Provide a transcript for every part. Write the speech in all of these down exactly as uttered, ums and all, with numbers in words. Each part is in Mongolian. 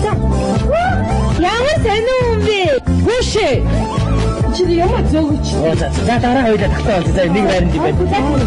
За. Ямар сайн уу бэ? Гүшээ. Чи ямар зөөгч. За за дараа хоёулаа тагтаа болж за нэг байранд юм байна.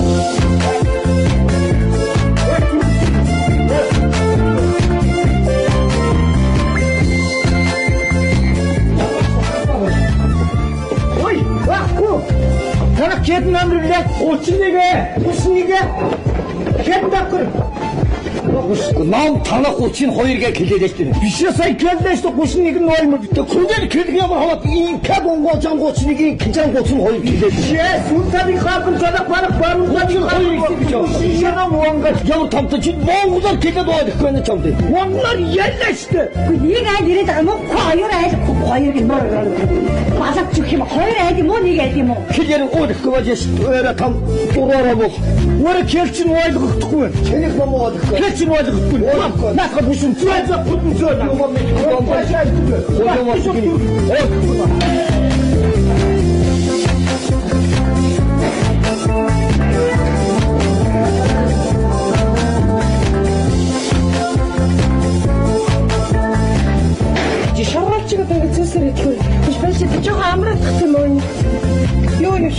Танах чэд номер яг тридцать один тридцать один чэд номер нам танах тридцать two гээ хэлээд байна. Биш сая хэллээ шүү тридцать один номер битээ. Күнээр хэлгээ хаваад ийм кад онгоо жан тридцать one-ийн кижан тридцать two хэлээд. Шээ сүнсари хаан цадах барах баруун хоёр гэж байна. Шээ монгол яв тамтай чи монголоор хэлээд байгаа гэхгүй нэ чамд. Монголоор яллаа шүү. Нэг айл ирээд байгаа мó хоёр айл хоёр гэнэ. Балаг чөх юм хоёр айл юм уу нэг айл юм уу? Хэлээр уухгүй байж шүү. Там дураараа бол. Өөр хэлчин ойлгохгүй. Чиний ном ойлгохгүй. Хэлчин ойлгохгүй. Наадах бүшин зөө зөө бүдэн зөө. Юм башаа. Юм башаа. Шаргалчига тэгээд цэсэр итгэв. Биш байж жоо амраах юм уу? Юу юу.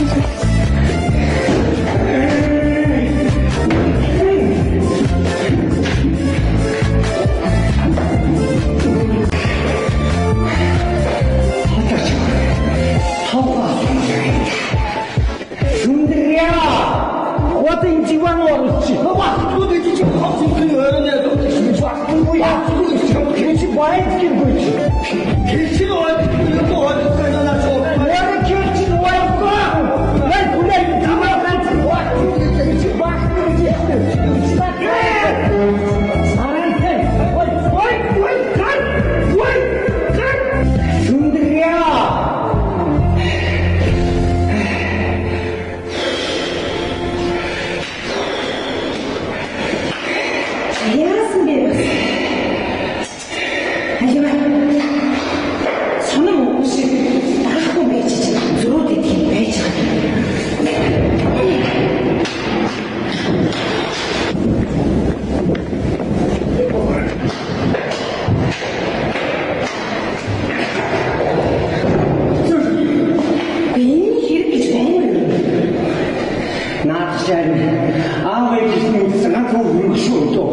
Сүндря. Вот инжи ванорч. Вот тут иди хавцын хөрөнөө дэвчих баг. Яа, чи байцгийн гүйч. Кичиг ойдгүй ойдгүй наа чоо. Яа кичиг ойдгүй. Най гүнээ тамаа ганц ойдгүй чи баг. Саранте. Ой, ой, ой, кай. Ой, кай. Сүндря. Яасан бэ? Сонор үгүй даахгүй байж чинь зөрүүд идэх юм байж байгаа. Би хэрэг гэж байна. Наад чаар аав ээжийн санаа хөрөх шүү дээ.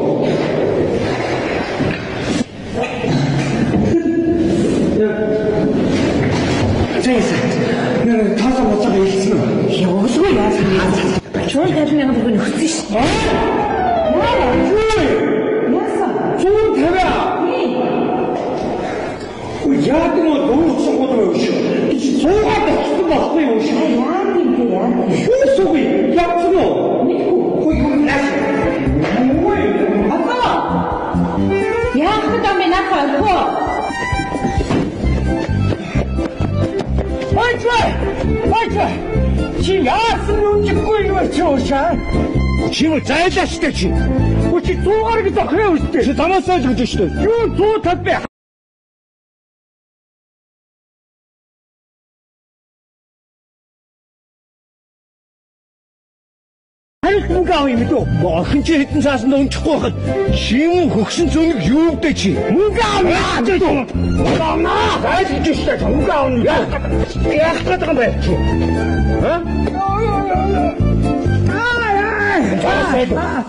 Нэр таасаа моцоо хэлсэн үү? Явуулгүй яасан бэ? Чуул тавьсан юм бүгд нөхцөн шүү. Аа, чуул. Яасан? Чуул тавиа. Уу яад нь дуусах гол юм шүү. Чи суугаад авчихсан байхгүй юу шүү? Яа юм бэ яа? Юу суугүй? Яасан уу? Уу юу наас? Ой, Ата. Яах вэ та минь ахаа? Ой, ой, чи яасан үжихгүй юу чуушаа? Чи юу зайлаа штэ чи. Уу чи зуугаар гэж охроо үстэй. Чи тамаасаа л гэж штэ. Юу зуу тав бэ? Харин гоо юм дөө. Охин чи хитэн цаасан унчихгүй хад. Чим хөгсөн зөнийг юу гэдэг чи? Мөнгөө аваад шүү. Удаанаа. Хайж штэ. Мөнгөө авна. Яах гэдэг юм бэ? Ха? Ай ай.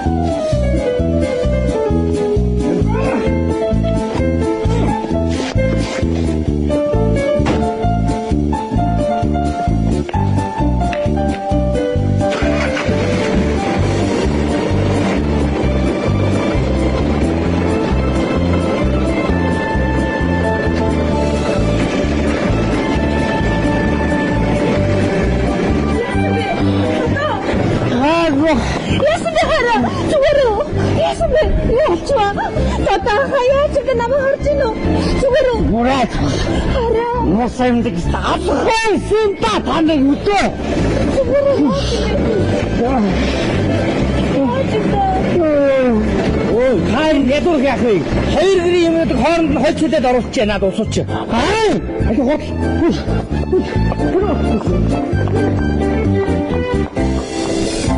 Яасан бэ хараа? Зүгээр үү? Яасан бэ? Яачва? Тата хаяач гэ намайг харж гинэ үү? Зүгээр үү? Мурат. Хараа. Мосаймдаг стаалхай синта таныг үтээ. Зүгээр үү? Ой, хайр ядуур яах вэ? Хоёр гэрийн юмнууд хооронд нь хольц хэлээд оруулчих надад усууч. Аа! Ахи хот.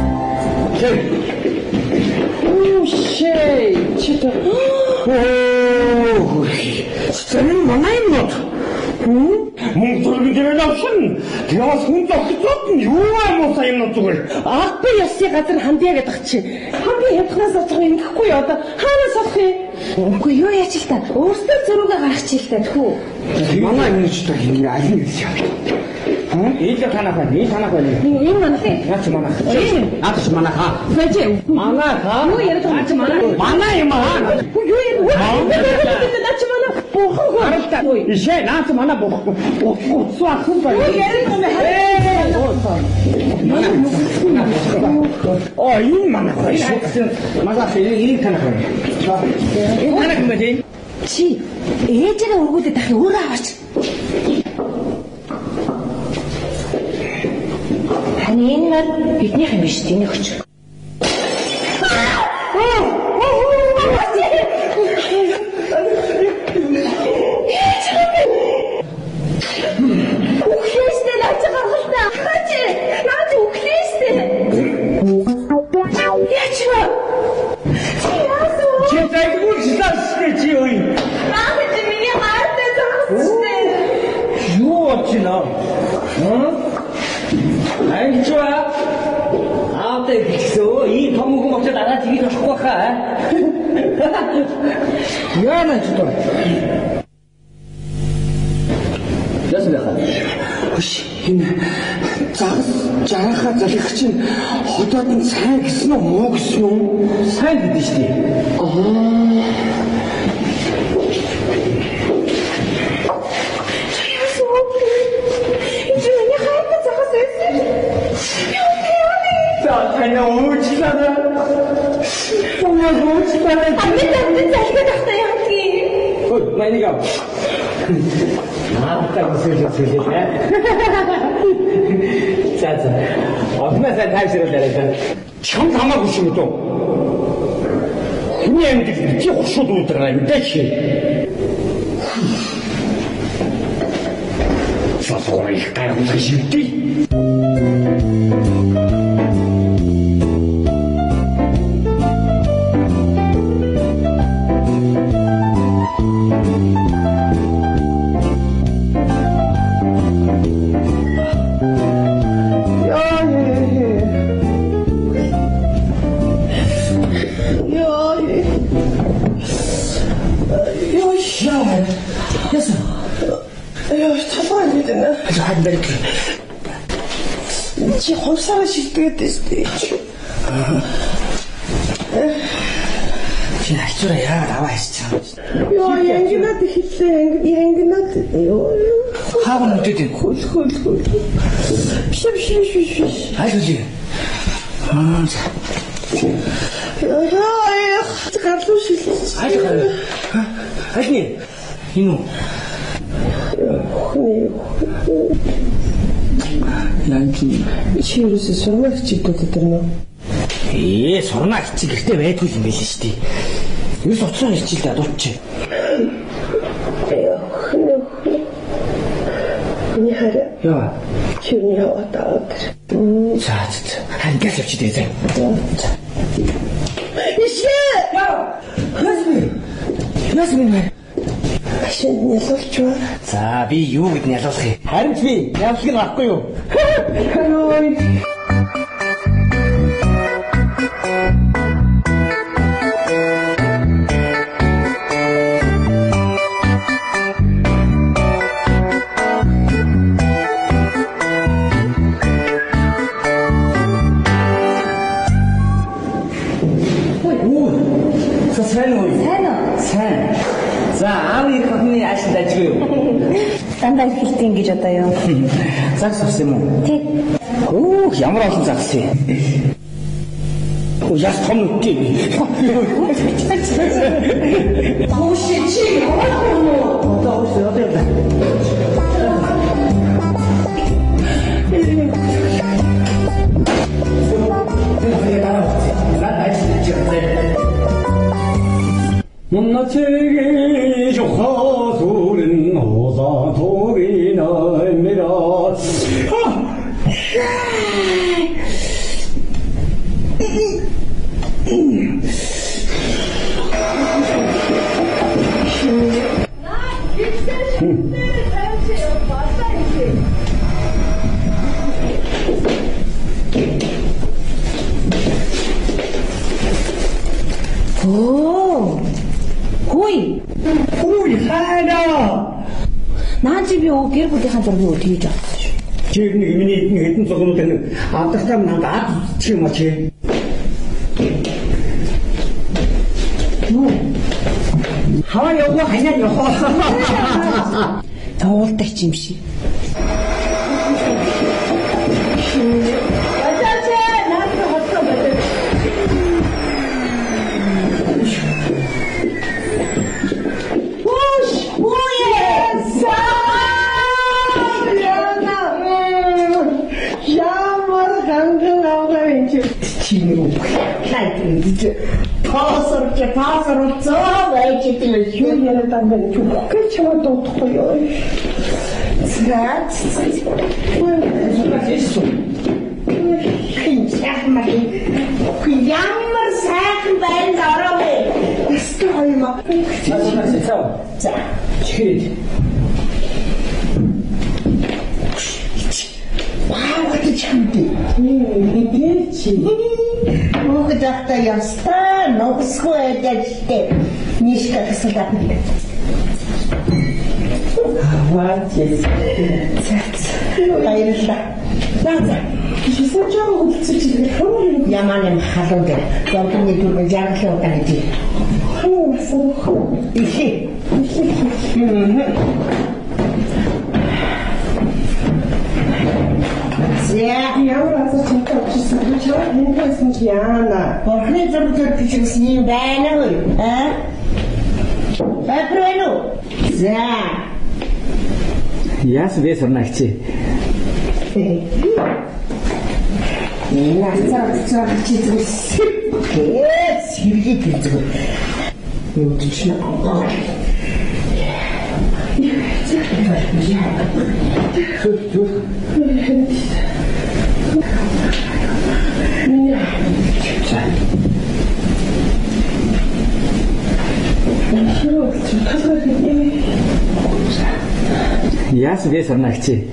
Оо, шээ. Чита. Senin bana imdat. Мөнгөлгөн авсан. Тэгээс хүн зогсоод нь юу юм уу сайн юм зүгээр. Аахгүй ясны газар хандъя гэдэг чи. Хамгийн хямдханаас олж байгаа юм гэхгүй юу одоо хаанаас олох юм? Үгүй юу яач л та. Өөртөө зөрүүгээ гаргачих л та тхүү. Манай юм ч та ингэ аль нь гэж яа. Хм? Ийм танах байна. Ийм танах байна. Ийм манах. Наач манах. Наач манах. Фэж. Манах. Юу яриад байгаа чи манах. Манай юм аа. Юу яриад байгаа? Наач манах. Бохоо. Аралта. Ишээ наач манах бохоо. Бохоо асан байна. Юу яриад байгаа? Оо ийм манах. Манах ийм танах байна. Энэ танах юм байна. Чи ээжээ өргүүлээд ахи өөрөө аваач. Таны энэ нар биднийх юм биш тийм өгч. Үхлээстэй наач гаргалтай. Хаач. Наач үхлээстэй. Яач вэ? Чи тайгуул шилэстэй чи ой. Наач миний хаартай зогсчихтэй. Юу очино? Хм? Айчва. Аавтай гисөө ийм том хүн очоод араа тгийж болохгүй хаа. Яана ч тоо. Яасан бэ хаа? Хөш энэ загас жарахаа залхих чинь хотод нь сайн гэсэн үү муу гэсэн үү? Сайн гэдэг шүү дээ. Аа. Ana uçlara. Ona uçlara. Abi sen de zelge tahta yaptın. Oy, beni gel. Ne yaptın bu sözü sözü ha? Sen sen. Aslında sen ters yere dersen. Çam tamam kuşumu to. Niye mi dedin? Ki kuşu durdurayım de ki. Sonra ilk kayağımıza şimdi. Чи ховсараа шилдгээд дээ. Чи ачаараа яагаад аваа хийчихсэн юм? Йоо, янгинаад хэллээ. Янгинаад ёо. Хаав нүдэд хөл хөл хөл. Биш биш биш биш. Хайрлаа. Аа. Яа, гарлуу шилээ. Хайрлаа. Хайрны. Хинүү. Хөөе. Ланки. Чи юусе сурмаа хичээдэг дэрнэ. Ээ, сурмаа хичээл гэртээ байдгүй юм байл шүү дээ. Юус уцаа хичээл даа дуучи. Миний хараа. Яа. Чи юу яваа таа. За, за. Хангас явчих дээ зэ. Ишээ. Яас би. Яас би нэ. Ашиг нялуулч ба. За, би юу гэд нялуулах юм? Харин би явах нь авахгүй юу? Хөөе. Сайн уу? Сайн уу? Сайн. За, аавын хөхний аашид ажгүй юу? Дандаа ихэлтийн гэж одоо юу? Загс авсан юм уу? Тий. Оо, ямар олон загс юм. Оо, яс том үгүй. Буши чи яваа юм уу? Одоо үсээ одоо. 문나책이 조화소는 호사토기 나입니다. 오, 호이. 호이 하나. 나 집에 오길 부대 한 사람이 어디 있죠? 지금 이미 했던 속으로 되는 앞다스람 난다 지금 마치. 하와 요거 아니냐 요거. 더울 때 짐시. 파서럽게 파서럽죠. 왜 이렇게 휴일을 담는 주고 그렇지만 또 토요. 자, 괜찮아요. 그 양말 사긴 말 나라고. 그래서 얼마? 자, 자, 치. 와, 어디 참디. 그렇지. Когда-то я встану, сходите, Мишка косогапнет. Молодец. Hayırlı. Zaten. Сначала вот телефон. Я малым халуга. Я помню, что я хотел пойти. Хорошо. Иди. Я рада, что ты сначала не посмотрела. Похоже, что ты с ним байнул, а? Попробуй. За. Я себе сорнахчи. Я сам читаю. Нет, Сергей Петров. Ну, точно. Я себе сорнахчи.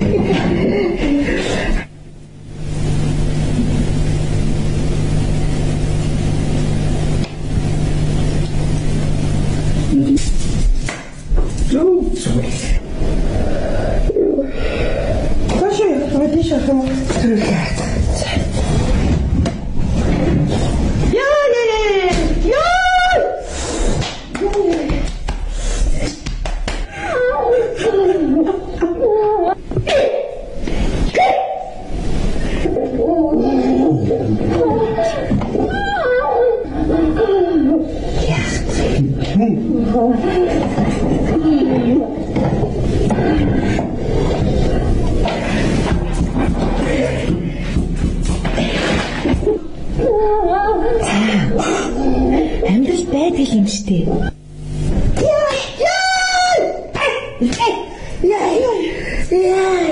Амьдч байдаг юм штэ. Яа, яа! Яа, яа!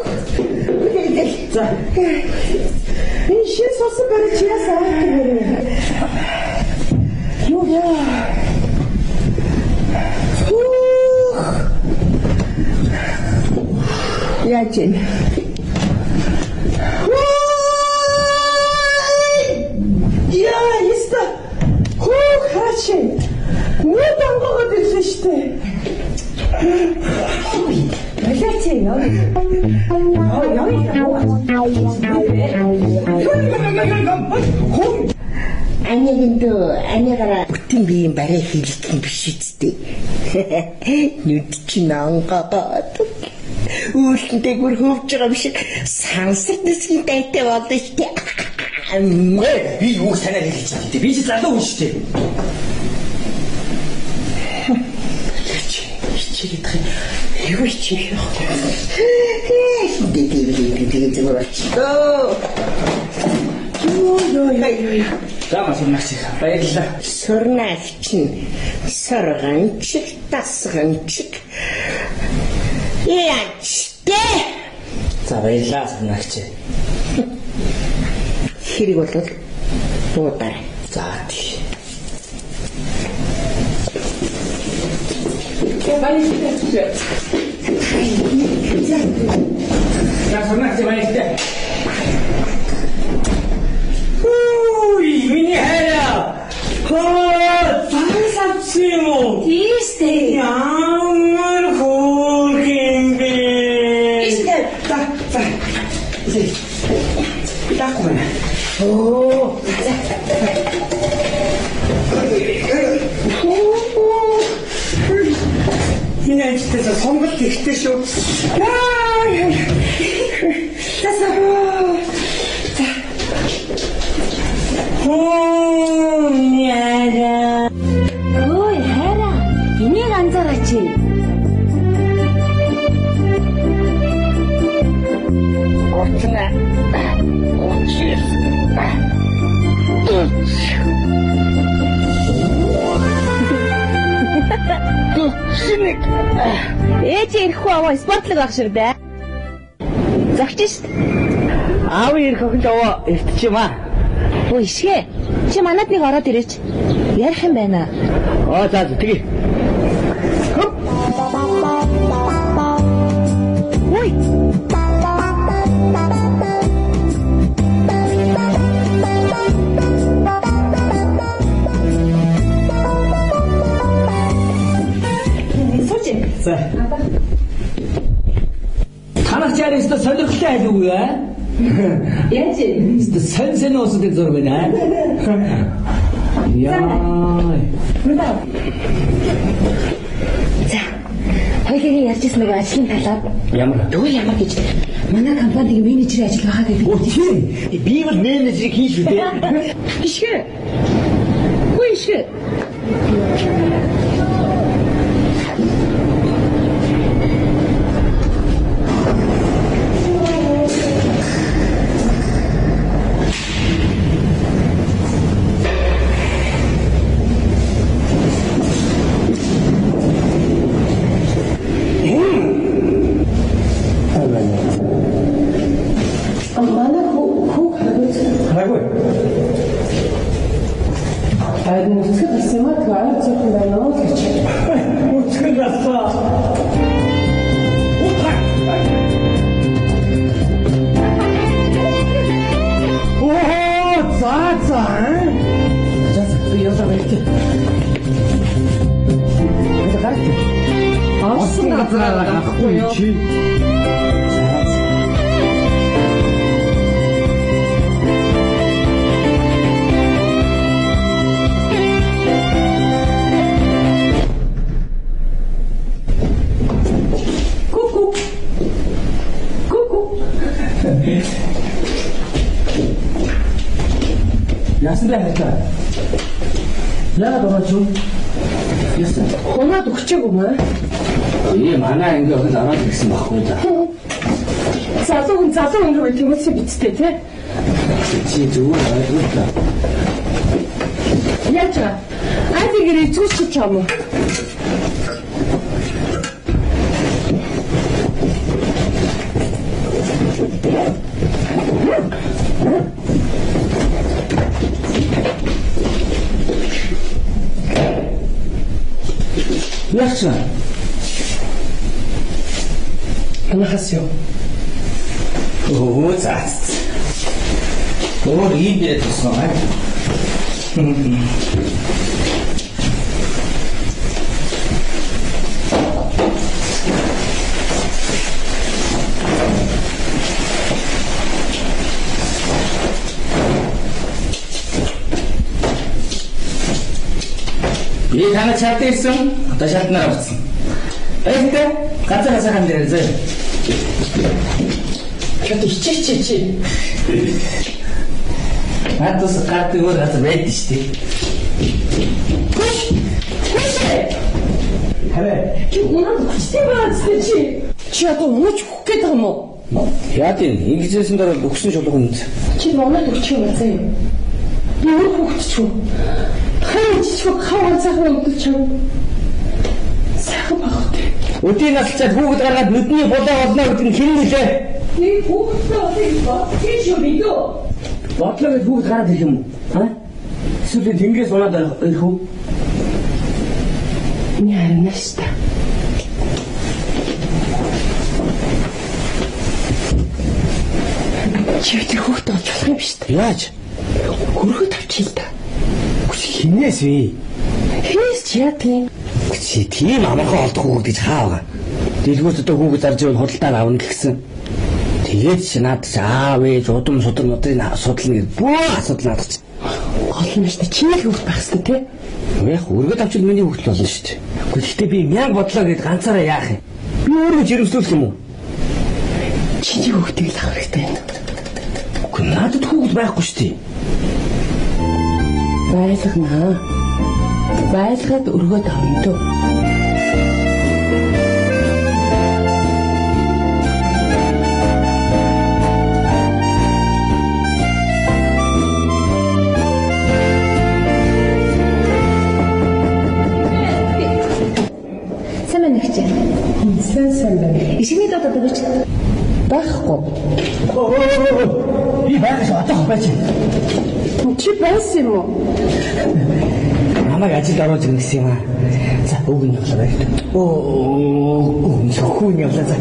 За. Энэ шин сосон барьж ясаа авах. Юу яа? Яаж юм? Яа, яста. Хөө хаачин. Нөө дангоогод ирсэн штэ. Болооч яа. Анигэнтөө анигаараа бүтэн биеийн барай хийх юм биш үстэй. Нүд чинь ангаагаад. Үүлэндээ гүр хөвж байгаа юм шиг сансар дэсгийн дайтай болно штэ. Мэ, би юу санаа хэлж байгаа. Би ч залуу хүн шүү дээ. Хичээгээд байгаа. Юу хичээх вэ? Дэдээ дэдээ болчихоо. Юу юу юу. За масуунач баярлалаа. Сурнаач нь сорганчиг тасганчиг. Яачте. За баярлалаа сурнаач. Хэрэг бол буудаа. За тий. Я боюсь, что 자, 장난치 많이 했대. 후, 이민이 해라. 그, 반삽시모. 이스테. 양을 고긴비. 이스테. 딱, 딱. 이제, 딱 보면. 오, 가자. 그냥 집에서 선긋기 했대쇼. 됐어. 자. 혼야라. 어이, 해라. 이nig 안zaraaч. 어쩌나. 어찌. Шинэг. Ээж ирэхгүй аваа спортлог ах шиг дээ. Загч шít. Аав ирэх охин аваа иртчимаа. Өө ишгэ. Чи манад нэг ороод ирээч. Ярих юм байна. Оо за тэгээ. Ой. За. Танах чарис та солирхтой айдгүй аа. Яаж вэ? Та сэн сэн уусдаг зур байна. Яа. За. Хоёулын ярьжсэн нэг ажлын талаар. Ямар? Дөө ямар гэж манай компаниг менежерийн ажил байгаа гэдэг. Оо тийм. Би бол менежер хийж шүү дээ. Ишгэ. Ой ишгэ. Яасан бэ хатаа? Яагаад орооч юу? Яасан? Хоноод өгчөөгүй маа. Ээ манай анги охин зараад ирсэн байхгүй да. Залуу хүн залуу хүн гэж тэмүүлсэн бицтэй тий. Чи зүгээр ойлгоо та. Яаж вэ? Аадын гэрээ зүсч чам уу? Яасан? 안녕하세요. 오, 자. 오, 이게 됐어. 이 하나 찾대 있어? 다시 한 날 없어. 에이, 가짜 가서 간대, 이제. 그래도 히치히치히치. 아, 또 스카트 거 가서 왜 드시지? 그래. 저 오늘도 같이 대박했지, 지. 지야, 너 오늘 죽겠다, 뭐. 야딘, 인기제순다가 목숨 줘보겠는데. 지금 오늘도 그치, 맞아요. 너 오늘 그거 줘. 하얀 지치고 가오한 사람 어떡해. 사람 어때? 어떻게 나 진짜 보고다가 늦니 보다 왔나 그랬더니 길리지? 네 보고서 어떻게 봐? 계시오, 믿어. 어떻게 보고 가라 되지 뭐? 어? 술이 댕겨서 올라다 이거? 미안합니다. Чи тэр хүүхдээ олж болох юм биш үү? Яаж? Өргөд авчил та. Хинээс вэ? Хинээс ч яа тийм. Чи тийм амархан олдох хүүхэд гэж хаа байгаа. Дэлгүүрт одоо хүүхэд зарж явах худалдаа авна гэсэн. Тэгээд чи наад чи аав ээж удам судар модын асуудал нэг бүх асуудал надад чи. Гол нь шүү дээ. Чиний хүүхэд байх хэрэгтэй тий. Яг өргөд авчил миний хүүхэд болно шүү дээ. Гэхдээ би мянга бодлоо гэд ганцаараа яах юм? Би өөрөө жирэмслүүлэх юм уу? Чиний хүүхдийг л авах хэрэгтэй байна. Үгүй надад хүүхэд байхгүй шүү дээ. Байлгана. Байлгаад өргөд авна дөө. Сэн сэн байна. Ишигний дот одоо гэж байхгүй. Би байгаад одоо байж. Чи байсан юм уу? Намайг ажил оруулж ирнэ гэсэн юм аа. За өгөн явлаа байх. Оо, зөвхөн явлаа за.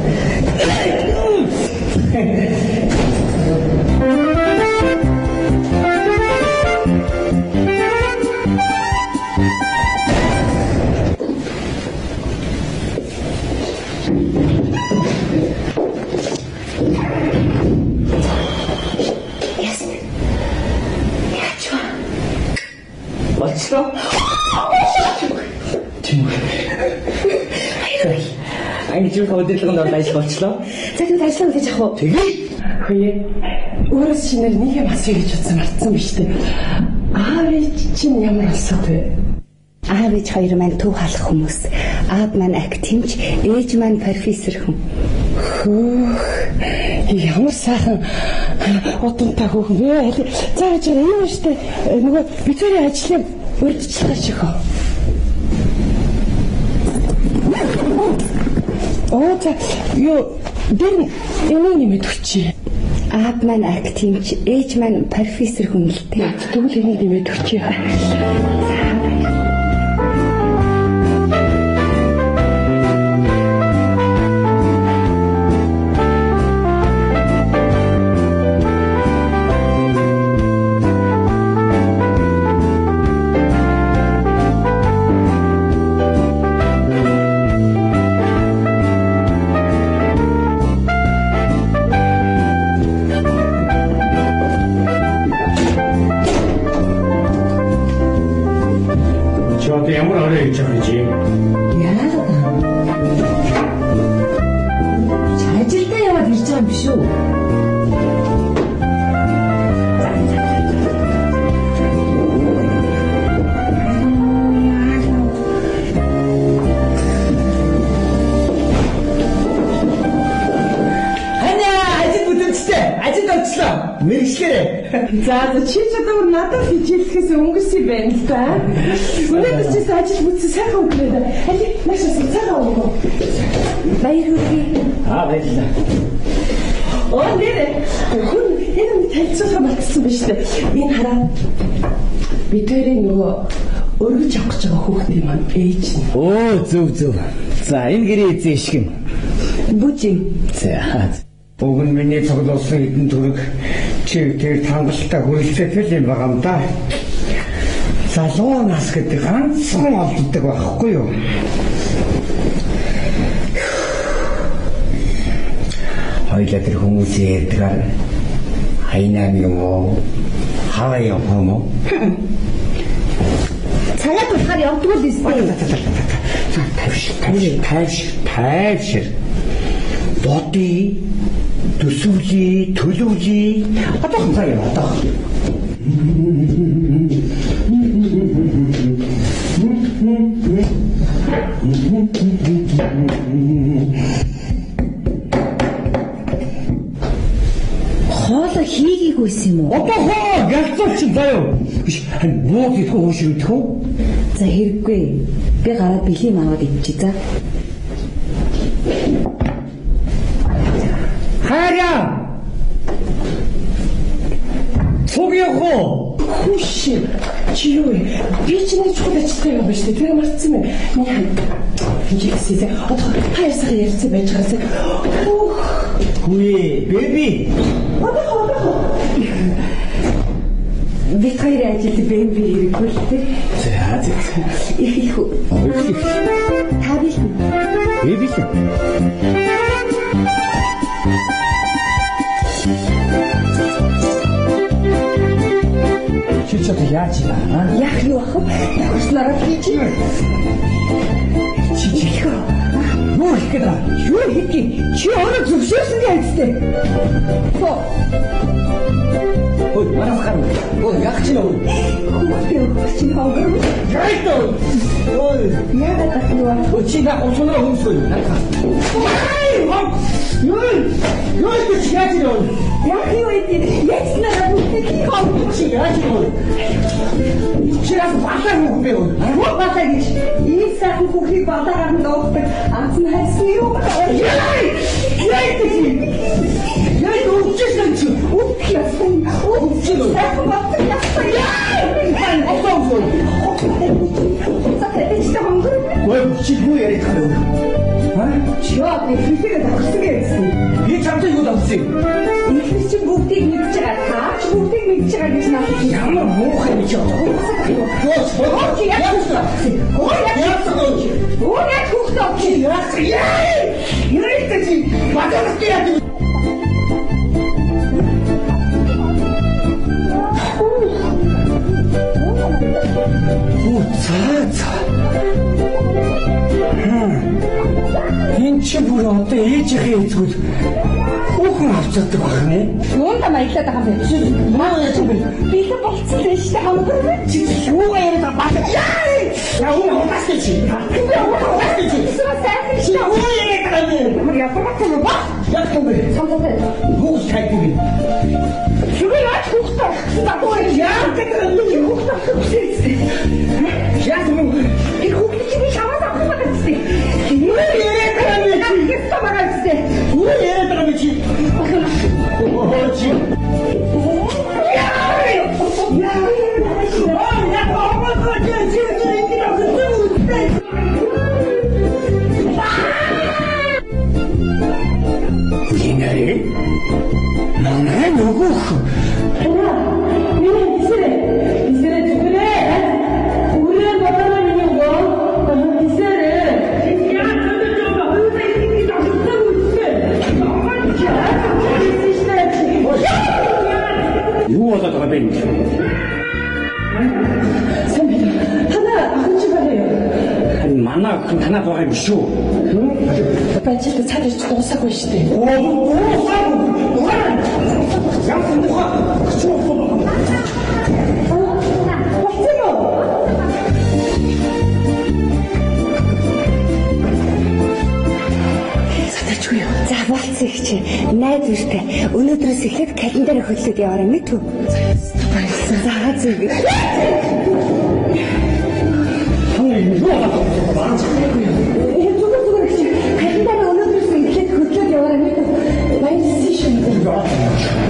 Болчихлоо. Тийм. Ань чи хөдөлгөөнд орж ажил болчихлоо. За тэгвэл ажиллаа гэж яах вэ? Тэгээ. Хөөе. Өөрөөс шинээр нэг юм асууя гэж бодсон мартсан биз дээ. Аав ээж чинь ямар алсаад вэ? Аав ээж хоёр маань төв халах хүмүүс. Аав маань актимч, ээж маань профессор хүн. Хөөх. Ямар сайхан удамтай хөөхөн вэ? За чи энэ үстэй нөгөө бидний ажлыг урьдчилгаач ихөө. Оо за юу дэр энэ юм мэдвчээ. Аав маань актимч, ээж маань профессор хүн л дээ. Тэгвэл энийг нэмээд өгчээ. Ямар орой гэж байгаа юм. Яа. Ажилдаа яваад ирж байгаа юм биш үү? Мэргэшгээрээ. За за чи ч одоо надад хичээлэхээс өнгөрсөн байна л да. Өнөөдөр чи ажил бүтсэн сайхан өнгөрөөд. Хали маш сайхан өнгөрөө. Баяр хүргэе. Аа баярлалаа. Оо нэрээ. Хүн энэ танилцуулга мартсан биз дээ. Энэ хараа. Бидний нөгөө өргөж авах гэж байгаа хүүхдийн маань ээж нь. Оо зөв зөв. За энэ гэрээ эзэн ишгэн. Бүжин. За. Өгөн миний цуглуулсан хэдэн төгрөг чи тэр тангалтай хүрэлцээтэй юм байгаа юм да. Залуу нас гэдэг ганцхан олддог байхгүй юу? Хоёлаа тэр хүмүүсийн ярьдгаар хайнаа юм уу? Хаваа юм уу? Цагаат болохоор явдгүй л өстэй. Тавш, тавш, тавш. Боди төсөвлий, төлөвлий. Одоохон цаг юм одоо. Хооло хийгийгүйсэн юм уу? Одоохон галзууч заяа. Биш, бууг идэхгүй ууш идэх үү? За хэрэггүй. Би гараад бэлэм аваад идчихье за. Хараа! Цугиохоо! Хүш чи юу вэ? Би ч нэг чухал ажилтай юм байна шүү дээ. Тэр марцсан байна. Жигсээ. Одоо хайсаа ярьсан байж байгаасаа. Хүй, бэби. Одоо одоо. Бид хоёр ажил бэби хэрэггүй л дээ. За за. Их их. Тавил. Бэби. Чи ч одоо яаж яа? Яах юу ах вэ? Явснараа хийж. Чи чи. Юу их гэдэг? Юу хийх? Чи ороо зөвшөөрсөн гэж хэлсэн. Хөө. Ой, марав хам. Ой, яг чи нөө. Хүүхдээ чи хоогор. Гайдоо. Ой, Яагаад так юу ах? ой чи на онцгой хүмүүсгүй. Ай, хам. Юу? Юу гэж яаж нөө? Яах юу ийд? Яцнараа бүгдийг хоогор. Чи яаж нөө? Чирас баатаа юу бэ? Юу баатаа гэж? Ийм сайхан хүүхийг баатаагаар нь доогдог. Аз нь хайсан юу бэ? Яй! Яй гэж. Яй үгчсэн чи. Үгчсэн. Үгчсэн. Сайхан баатаа яасан. Яй! Осоомсоо. За тэтэжтэй хонгор. Ой, чи юу яриад байгаа вэ? Ха? Чиа би хийгээ давсан гэсэн. Би чамтай юу давсан? Ихэнх чи бүгдийг мэдж байгаа. Таач бүгдийг мэдж байгаа гэж надад Ямар муухай гэж байна. Ёо, Оо яасан. Оо яасан. Оо яа хүүхдээ чи яасан. яй! Яй гэж. Баатаа яа. Оо, цаа цаа. Энд чи бүр одоо ээжийнхээ эзгүүл хүүхэн авчаадаг байна. Юунда маяглаад байгаа юм бэ? Маа яа чи. Би их болцсон дээ шүү дээ хонгор. Чи юугаа яриад байгаа баа. Яй! Я уу хатас чи. Би уухаас чи сайхан Чи юу яриад байгаа юм? Ямар японч юм ба? Яг юм бэ. Самсаа. Юу сайдаг юм? Шүгэ яач хүүхдээ надад яа гэдэг юм хүүхдээ. Яг юм. Би хүүхдээ чи шаваад авах гэсэн. Юу яриад байгаа юм? Яста багасдээ. Юу яриад байгаа юм чи? Оо чи. Яа! Гинэри? Манай нөгөө юу болоод байгаа бэ? Хана ахын чи байгаа юу? Харин манай охин танаа байгаа юм шүү. Бачид цаад ирч дуусаагүй шүү дээ. Оо, оо, яг муха. Чуу. За болцсон их чи найз үртэй өнөөдрөөс эхлээд календар хөдлөд яваарай мэдв. Баярлалаа. За зүг. Энэ зүгээр зүгээр чи календар өнөөдрөөс эхлээд хөдлөд яваарай мэдв. Баярлалаа шүү.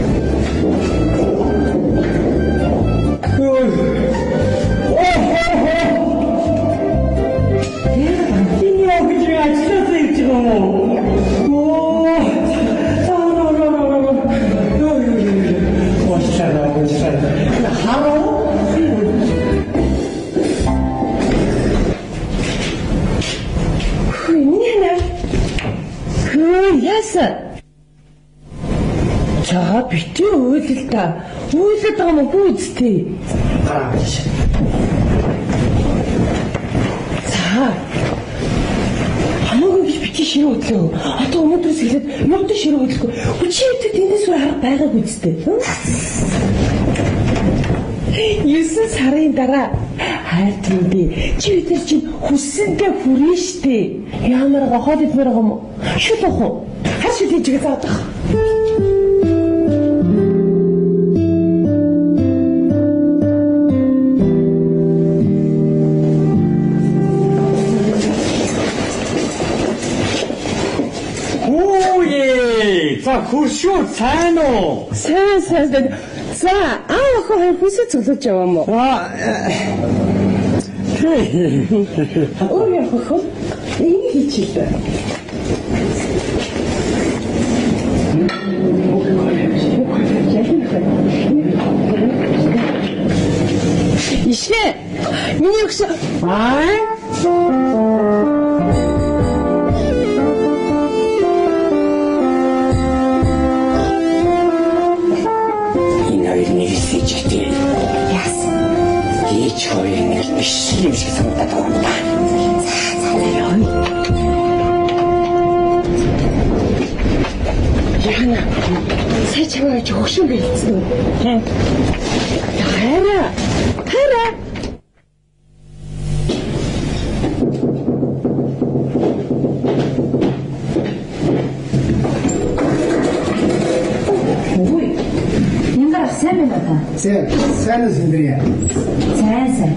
За битээ үйлэл та. Үйлээд байгаа юм уу үстэй? Гараа гэж. За. Хамаагүй гэж битээ ширээ хөдлөө. Одоо өнөөдрөөс эхлээд юмд ширээ хөдлөхгүй. Хүчтэй тэндээс үр харах байгаагүй үстэй. Юусэн сарын дараа хайртай би чи өдөр чинь хүссэндээ хүрэн штэ. Ямар гохоод идмэр байгаа юм. Шүт ах уу? Хар шүт хийж байгаа заадах. За хуршуу сайн уу? Сайн сайн. За аа хоо хүсэж цуглаж яваа мó. Аа. Өөр яах вэ? Энийг хийчихлээ. Ишээ. Миний өгс аа. 저희는 시임식 상담도 한다. 자자자요. 야나, 세차가 조금 있어. 가라, 가라. Sen, sen Sindriya. Sen sen.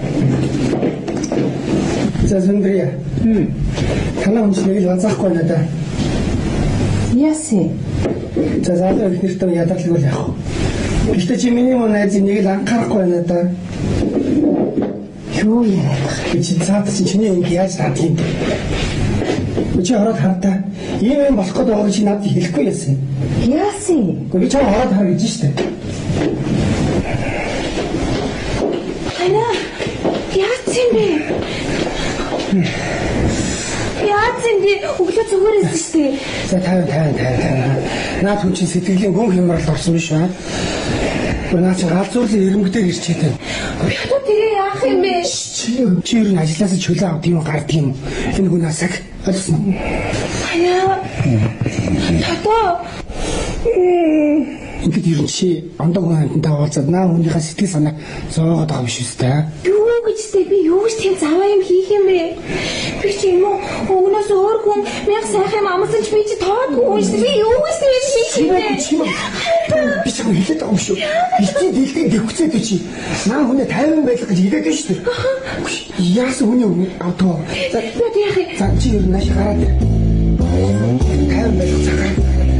За Синдрия. Хм. Танаа хүнчнийг л анзаахгүй байна да. Яси. За заалаа их нэртээ ядарлаг бол яах вэ? Гэхдээ чи миний мөн найзыг нэг л анхаарахгүй байна да. Юу яриад бэ? Чи цаат чи чиний ингэ яаж таадах юм бэ? Чи ороод хартаа. Ийм юм болох гэдэг байгаа чи надад хэлэхгүй яасан. Яси. Гэхдээ чи ороод хар гэж штэ. Ана. Яасан бэ? Яасан бэ? Өглөө зүгээр байсан шүү дээ. За тайван тайван тайван. Наад хүн чинь сэтгэлийн гүн хямралд орсон биш үү? Гүр наа чи галзуурлын ирэмгдэг ирчээд байна. Би одоо тэгээ яах юм бэ? Чи чи ер нь ажилласаа чөлөө авд юм гардаг юм. Энэ хүн асаг. Ойлгосон уу? Ана. Тато. Ингээд ер нь чи ондоо хүн хамтантай уулзаад наа хүнийхээ сэтгэл санааг зоогоод байгаа юм шүү дээ. Юу гэж тэ би юу гэж тийм заваа юм хийх юм бэ? Би чи юм уу өгнөөс өөр хүн мянга сайхан юм амарсан ч би чи тоодгүй юм шүү. Би юу гэж тийм хийх юм бэ? Би ч хэлээд байгаа юм шүү. Битгий дэлдэг дэвхцээд чи наа хүнээ тайван байх гэж хэлээд байна шүү дээ. Яасан хүний авдгаа. За би яах вэ? За чи ер нь нааш гараад. Тайван байх цагаар.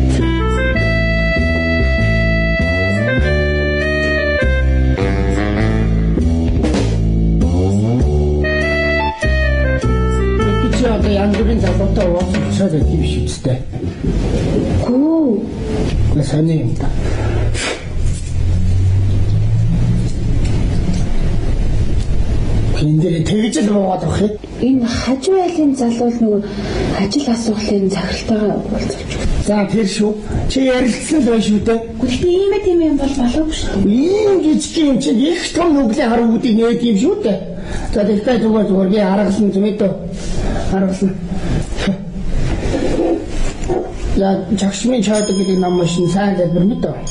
Одоо янз бүрийн залуутай уулзах учраад байдаг юм шиг үстэй. Гүү. На сони юм да. Энд тэгж л буугаад авах юм. Энэ хажуу айлын залуул нөгөө ажил асуулын захиралтайгаа уулзах. За тэр шүү. Чи ярилцсан байх шүү дээ. Гэхдээ ийм ээ тийм юм бол болоогүй шүү дээ. Ийм жижиг юм чи их том нүглийн харуудыг нээд юм шүү дээ. За тэгтээ зүгээр зүгээр би харгалсан зүмэдөө. Харгалсан. Я жагшмын чойдог гэдэг ном машин сайн дэлбэр мэт үү?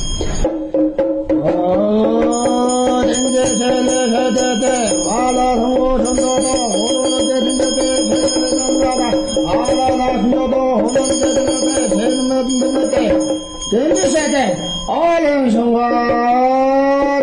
Аа, энэ зэлээ хэдэдэ, алаа хөөсөндөө хөрөдөө дэндээ алаа хөөдөө хөрөдөө дэндээ дэндээ алаа шонгоо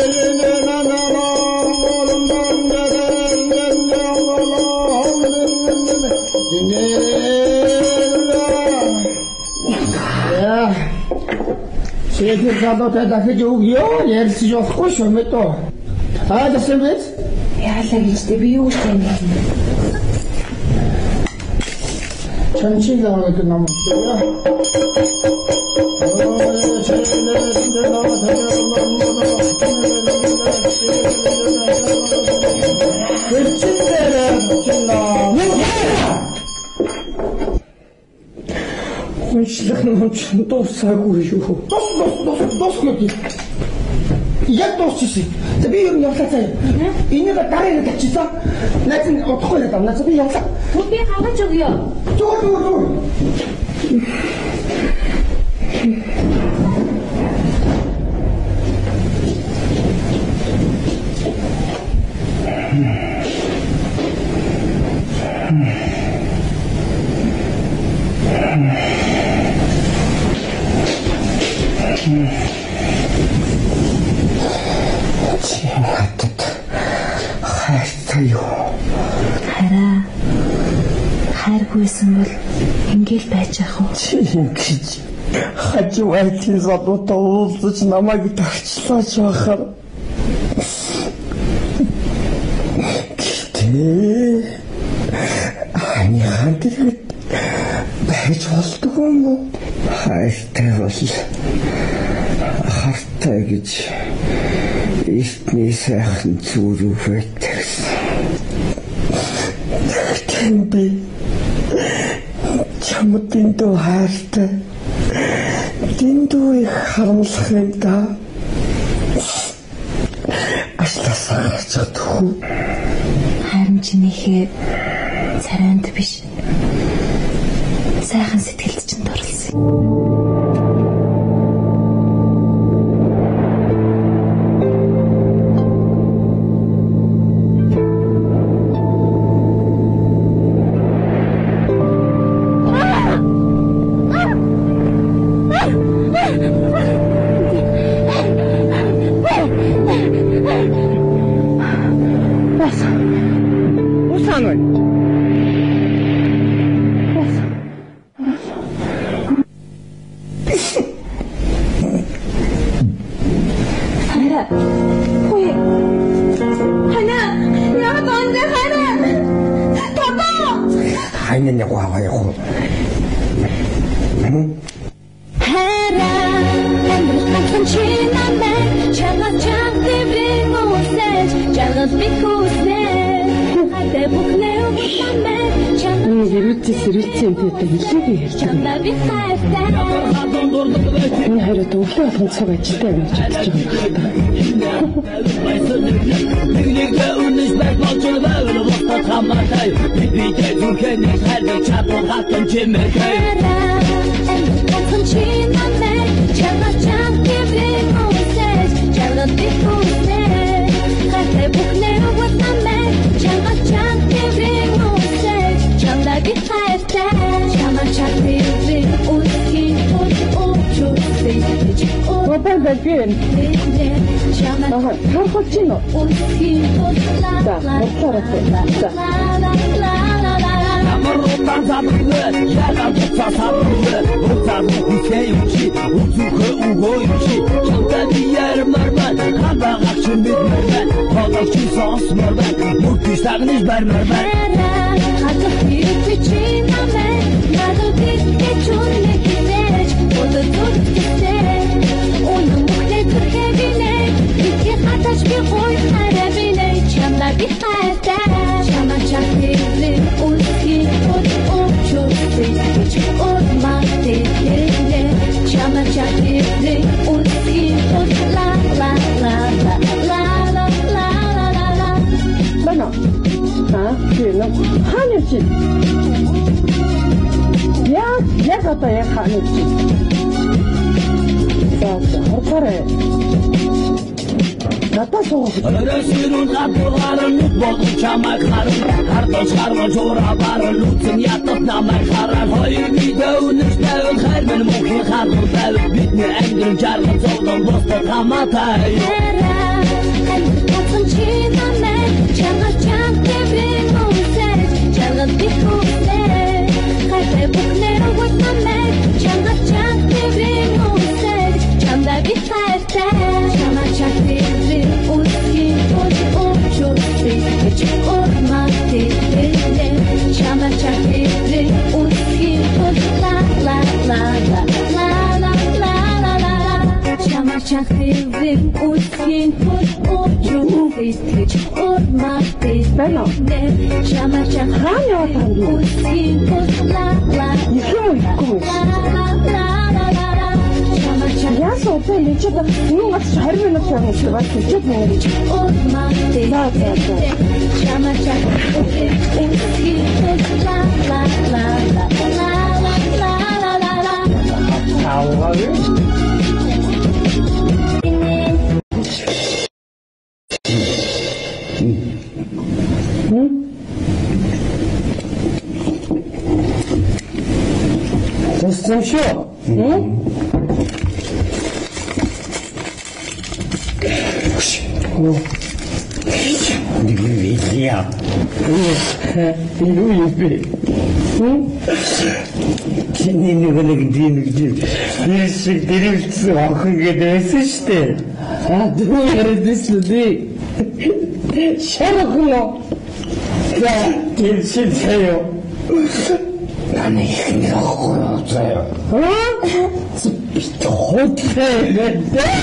Шийдэл залуутай дахиж өгөө ярилцж болохгүй шүү мэт үү? Аа тэгсэн биз? Яалаа гэж дээ би юу гэж юм бэ? Чанчиг аваад ном шүү. Хүнчлэх нь ч дуусаагүй шүү. Дос дос дос дос гэж. Яг дуусчихсан. За би юу явлаа цаа. Энийг дараа нь тавьчихсан. Найз нь удахгүй л даа. Би явлаа. Би хагаж өгье. Зур зур зур. Чи надад хайртай юу? Хараа. Хайргүйсэн бол ингээл байж ах уу? Чи ингэж хажуу айлын залуутай уулзаж намайг тагчлаач байхаар. Гэтэ таныханд тэгээд байж болдгоо юм уу? Хайртай бол хартай гэж эртний сайхан зүрх байдаг. Тийм би чамд дэндүү хайртай. Дэндүү их харамлах юм да. Ашласаа гарч чадахгүй. Харин чинийхээ царайнд биш. Сайхан сэтгэлд чинь дурлсан. цог ажилтай байж чадчих юм байна. Нэгнийгээ үнэс байх болж байгаа болоход хамаатай. Би дэвгэн хайр чадвар хатан чимээтэй. Хатан чимээтэй. Чамаа чам гэрээ мөсөж чамаа бихүсээ. Хатаа бүхнээ уутамээ. Чамаа чам гэрээ мөсөж чамаа бихайтай. Чамаа чатээ үскі үчүсээ. Опен бэгэн. Ага, хархочино. Да, моторото. Да. Намарутан забры, я там цасабры. Утам бисеючи, утухэ угоючи. Чамта бияр марман, хабагак чимбирман. Холочи сос марман, мурти сагниш бармарман. Хатах бирчинаме, надо битке чунне кидеч. Ода туркте. Хатач би хой харабине чамда би хайта чама чакли улки от очосы от мате келе чама чакли улки от ла ла ла ла ла ла ла ла ла бана а кено ханыч я я гата я ханыч да хоркоре Ресирун хатургарын нүд болон чамайг харан Хардаж харван жура баран лүцэн ятат намайг харан Хоёр мэдээ үнэш байвал хайр мэн мөнхийн хатур байвал Бидний ангирын жаргал зовлон бостод хамаатай Ангир тацсан чи намайг Чамаа чам тэврэн мөсөж Жаргал бихүсээ Хайртай бүхнээ уут намайг Чамаа чам тэврэн мөсөж Чамда би хайртай Чамаа чакли от мате келе чама чакли улки от ла ла ла ла ла ла ла ла ла чама чакли улки от очугис от мате келе чама чакли улки от ла ла ла Я соутай лечида ну нас харин минут явна шиват чит нэг от мате да да чама чак улки ла ла ла ла ла ла ла ла ла ауа Застем шо? Не видел. Ну, ебе. Чиний нэг нэг дин где. Если дэрэлцсэн охин гэдээсэн штэ. А дүү яриадсэн дээ. Шарахно. Да, тийм шин саяо. 나는 이게 없어요. 어? 저 호텔에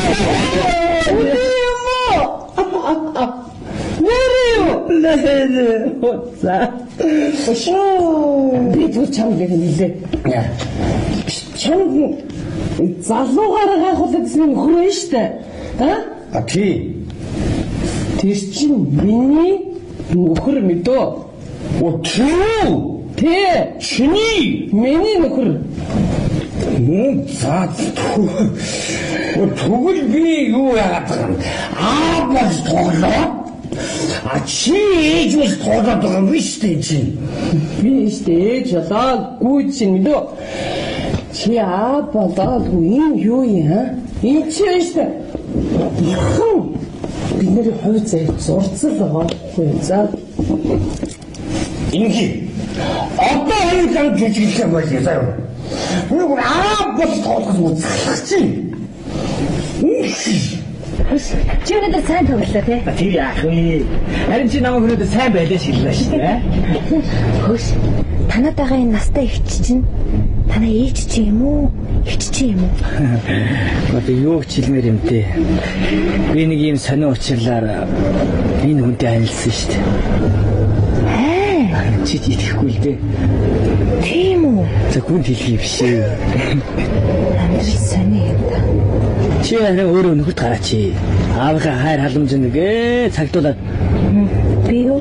어디요? 뭐래요? 네네 호사. 비도 참 되겠는데. 야, 참 залуугаараа хулагдсан хөрөн штэ. А? А ти? Тэр чинь миний нөхөр мэдөө. Оо чүү? Тэ чиний миний нөхөр. Мм за тэгвэл би юу яагаад байгаа юм? Аа бас тоглоо. А чи ээж бас тоглоод байгаа юм биш үү чи? Би штэ ээж болоо гүйд чинь мэдөө. Чи аа болоогүй юм юу яа? Энэ чи штэ. Яхан бид нэр хувь зай зурцал байгаа байхгүй за. Инги одоо хоёулаа жижиглэх юм байна заа. Нэг аа бол тоолох юм залах чи. Чи өнөөдөр сайн тоглолоо тий? Тэр яах вэ? Харин чи намайг өнөөдөр сайн байлаа шилээ шүү дээ. Хөөс. Танад байгаа энэ настай ихч чинь танаа ээж чи юм уу? Ихч чи юм уу? Одоо юу ч хэлмээр юм дээ. Би нэг юм сонио учирлаар энэ хүнтэй анилсан шүү дээ. Аа. Чи итгэхгүй л дээ. Тийм үү? За гүн хэлхий биш ээ. Амир сонио юм да. Чи харин өөрөө нөхөрт гараач. Аавынхаа хайр халамж нэгэ цагтуулаад би юу?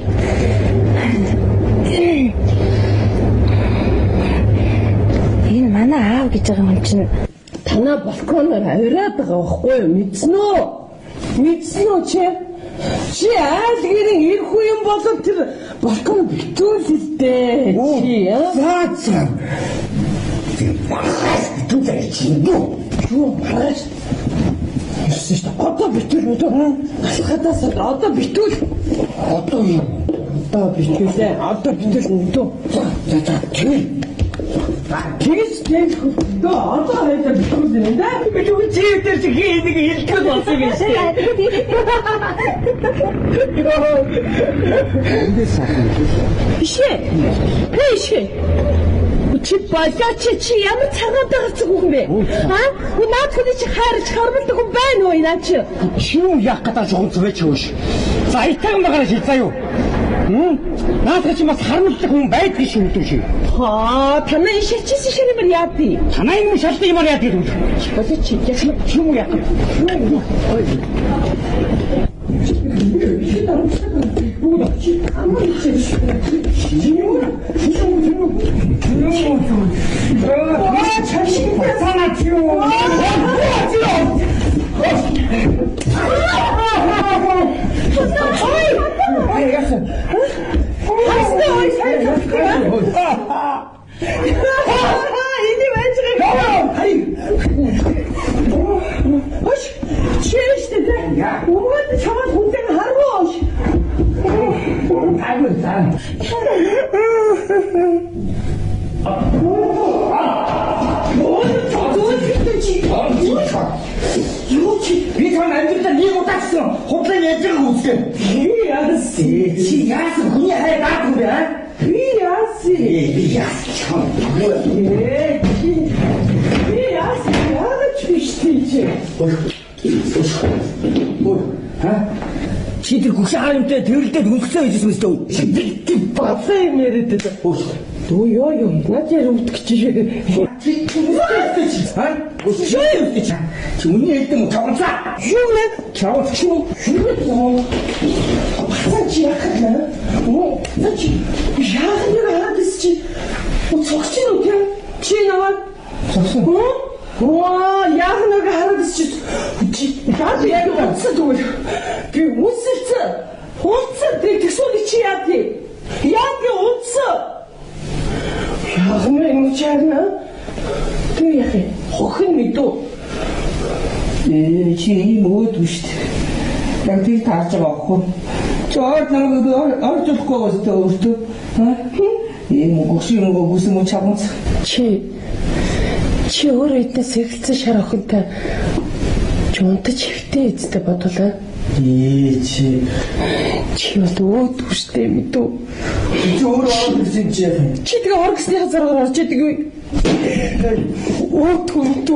Энэ манай аав гэж байгаа юм чинь танаа балконоор авираад байгаа байхгүй юу? Мэдсэн үү? Мэдсэн үү чи? Чи айл гэрэн ирэх юм болов тэр балкон битүүлэлтэй. Чи яа? За за. Тэр багаас битүүлээ чи юу? Юу багаас? Эсвэл одоо битүүл үү? Алхадаас одоо битүүл. Одоо юу? Одоо битүүлээ. Одоо битүүл үү? За за за. Тэгээс тэгэл дөө одоо хайдаа битүүл юм да. Битүүл чи дээр чи хийдэг хэлдэг болсон юм шиг. Энд сахин. Бишээ. Бишээ. Чи бачаа чи чи ямар цагаан дагц хүн бэ? Аа? Наад хүний чи хайрч хормолдог хүн байна уу наа чи? Чи юу яах гэдэг жонц вэ чи ууш? За итэн багаар шил заа юу? Хм? Наад чи бас хармалдаг хүн байдгийг шүү дээ чи. Аа, танаа энэ шилжсэн шиг юм яа тий? Танаа энэ шалтгаан юм яа тий? Болоо чи яах юм? Чи юу яах вэ? Ini macam Hoş, şey işte de. Umarım çabuk bundan harboş. Hadi sen. Би тань амьдралаа нэг удаа гэсэн худлаа яаж байгаа үстэй. Би яасан? Чи яасан хүний хайр даагүй бэ? Би яасан? Би яасан? Би яасан? Яагаад ч биштэй чи? Ой, ха? Чи тэр гүшээ харамтай тэрэлдээд өнгөцөө хийжсэн мэт үү? Би бацаа юм яриад байгаа. Дөө ёо ёо, наад яа утгах чи. Чи үстэй чи. Ха? Үстэй үстэй чи. Чи үнэн хэлдэг юм тавцаа. Юу нэ? Чавц чи. Юу нэ? Бацаа чи яах вэ? Оо, наа чи. Яах вэ хадис чи? Уцогч нь үү? Чи наваа. Цогсон. Оо, яах вэ хадис чи? Яах яг уцсан дүү. Би уцсан. Уцсан тэгсэн чи яа тий? Яг уцсан. Яах вэ энэ чарна? Тэг яах вэ? Хохин мэдүү. Ээ чи ийм өөдөө шүү дээ. Яг тийм таарч байгаа байхгүй. Чоор намайг орж өгөхгүй өстөө өстөө. Аа? Ийм гүшин нөгөө гүсэн мө чамц. Чи чи өөрөө эднээс сэгэлцэн шар охинтой чунтаж хөвтэй эзтэй бодвол Ээ чи Чи бол өөдгүй штэ мэдүү. чи өөрөө орсон чи. Чи тэгээ оргосны хазараар орж идэг үү? Өөдгүй мэдүү.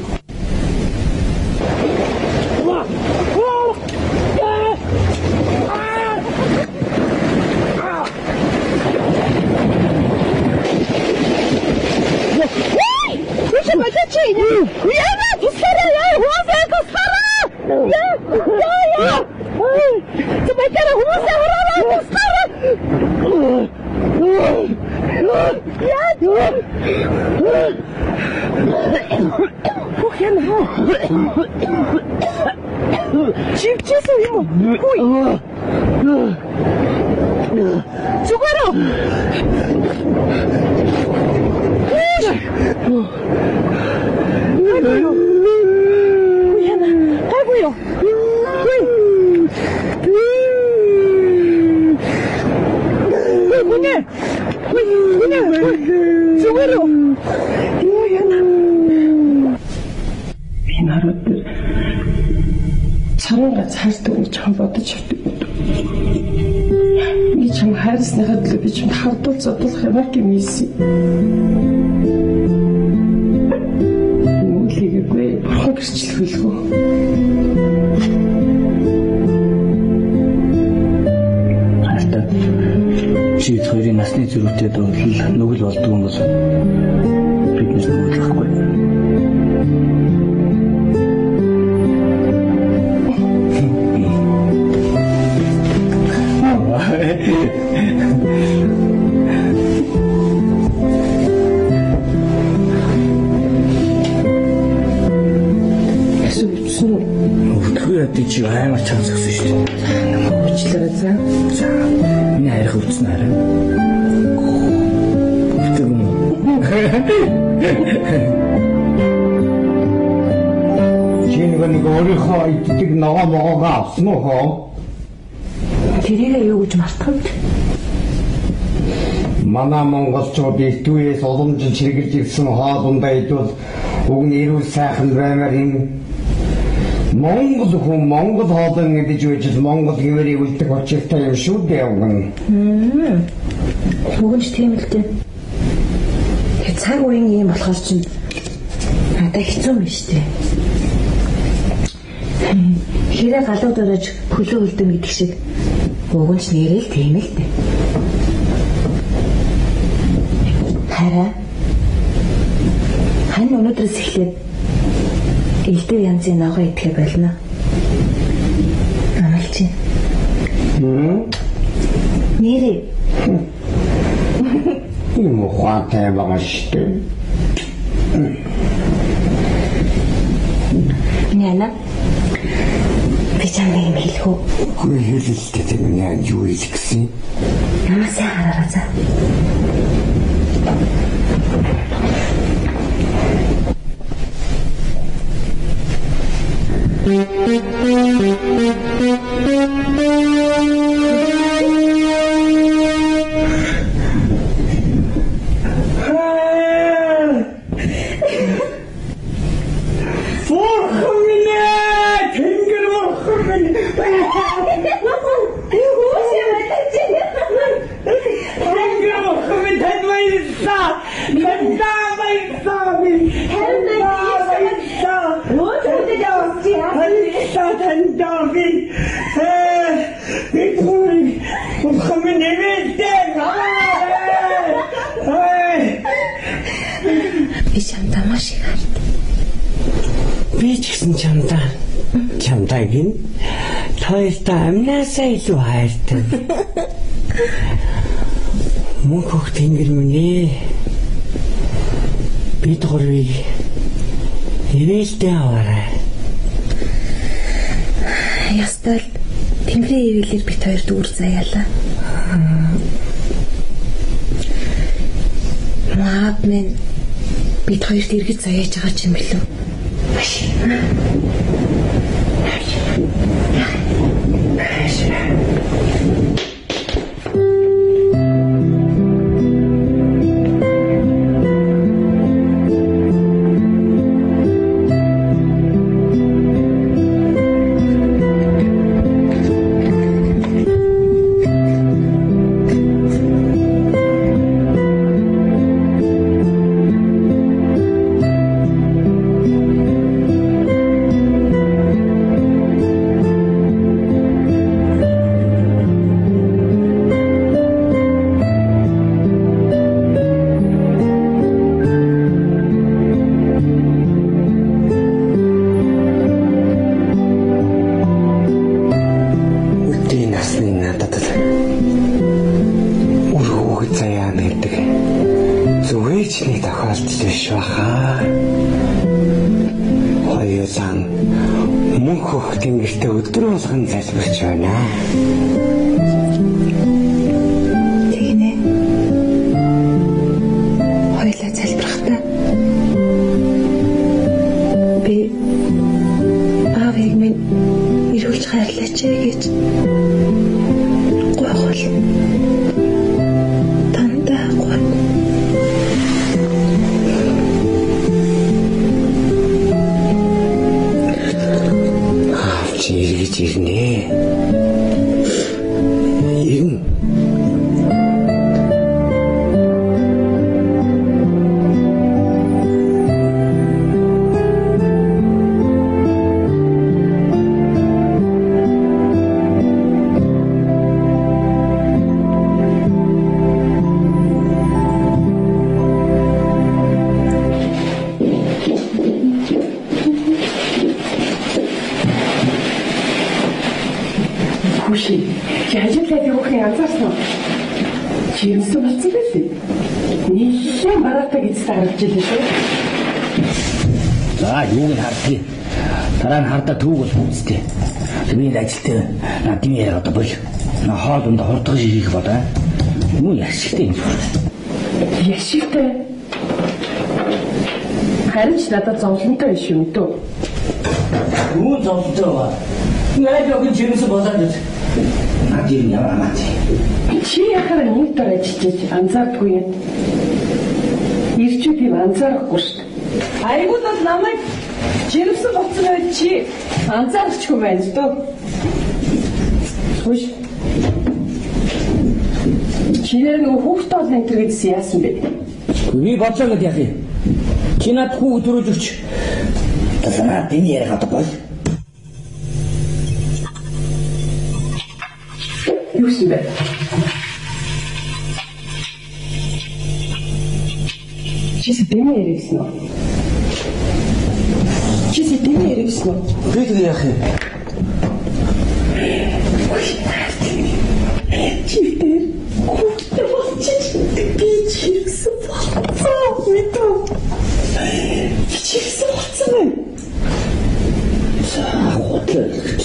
Чивчээсөө юм уу? Зүгээрөө. Яна, гайгүй юу? Гүнэ. Гүнэ. Зүгээрөө. Яна. Би нарууд царайга цаашдаа гэж хам бодож авдаг. Би чам хайрсныхаа төлөө би чам хардуул зодолох ямар юм ийсэн. Нүлийггүй бурхан гэрчлэхэлгүй. Хартаа чи хоёрын насны зөрүүтэй бол нүгэл болдгоо юм бол биднээс нүгэлэхгүй. Чи аймаг чанга зогсон шүү дээ. Уучлаарай за. За. Миний хайрх өвцөн хараа. Өвтөн. Чи нэг өөрийнхөө иддэг ногоо могоогоо авсан уу хоо? Тэрийг юу гэж мартах вэ? Манай монголчууд бэлтгүйээс уламжин чиргэлж ирсэн хоолундаа идвэл уг нь эрүүл сайхан баймаар юм. Монгол хүн монгол хоолон гэж үжил монгол гэмэрийг үлдэх учиртай юм шүү дээ өгөн. Хм. Өгөнч тийм л дээ. Тэг цаг үеийн юм болохоор чинь надад хэцүү юм шүү дээ. Хэрэг галууд орож хөлөө хөлдөн гэдэг шиг өгөнч нэрэл тийм л дээ. Хараа. Хань өнөөдрөөс эхлээд элдв янзын ногоо идэхэ болно. Амалчин. Хм. Нэрээ. Ийм ухаантай байгаа шүү дээ. Яна. Би чамайг юм хэлэх үү? Үгүй хэлэлтэй тийм яа юу хэлэх гэсэн. Намасаа хараараа за. Би ч гэсэн чамдаа чамдааг нь тоёртой амнаасаа илүү хайртай. Мөн хөх тэнгэр минь бид гурвыг ивэлтэй аваарай. Ястал тэнгэрийн ивэлээр бид хоёр дүүр заяалаа. Маад минь бид хоёрт иргэж заяаж байгаа юм билүү? алдчих баха. Хоёулаа мөн хөхтийн гэртээ өдөр болгон залбирч байна. Тэгнэ. Хоёулаа залбирахтаа би аавыг минь ирүүлж хайрлаач гэж гойхол тандаа гой. Авч иргэж ирнэ. Ирнэ. Яжиглаад явахын анзаарсан уу? Жирэмсэн болсон байлээ. Нийлээ маратаг эцтэй харж илээ шүү. За юуг хардгийг дараа нь хардаа түүг бол үзтээ. Миний ажилтай надын яриа одоо бол на хоолнд хурдгаж ирэх бодоо. Юу яшигтэй юм. Яшигтэй. Харин ч надад зовлонтой биш юм дөө. Юу зовлонтой ба? Яг яг жирэмсэн болоод байна. Надын ямар амаач. Чи яхаар нэг дор ажиллаж анзаардгүй юм. Ирчүүд юм анзаарахгүй шүү дээ. Айгуу бол намайг жирэмсэн болсон байх чи анзаарчихгүй байна дөө. Хөөш. Чинээр нэг хүүхдээ олон энэ төрөөс яасан бэ? Би бодлоо гэдэг яах юм? Чи над хүүг төрүүлж өгч. Тасаа тэний яриа гадаг бол. Юусэн бэ? Чи сэтэний яриагсан уу? Чи сэтэний яриагсан уу? Би тэг яах юм? Чи тэр хүүхдээ болчих би чирсэн болцоо мэдээ. Чирсэн болцоо юм. За хотлоо гэж.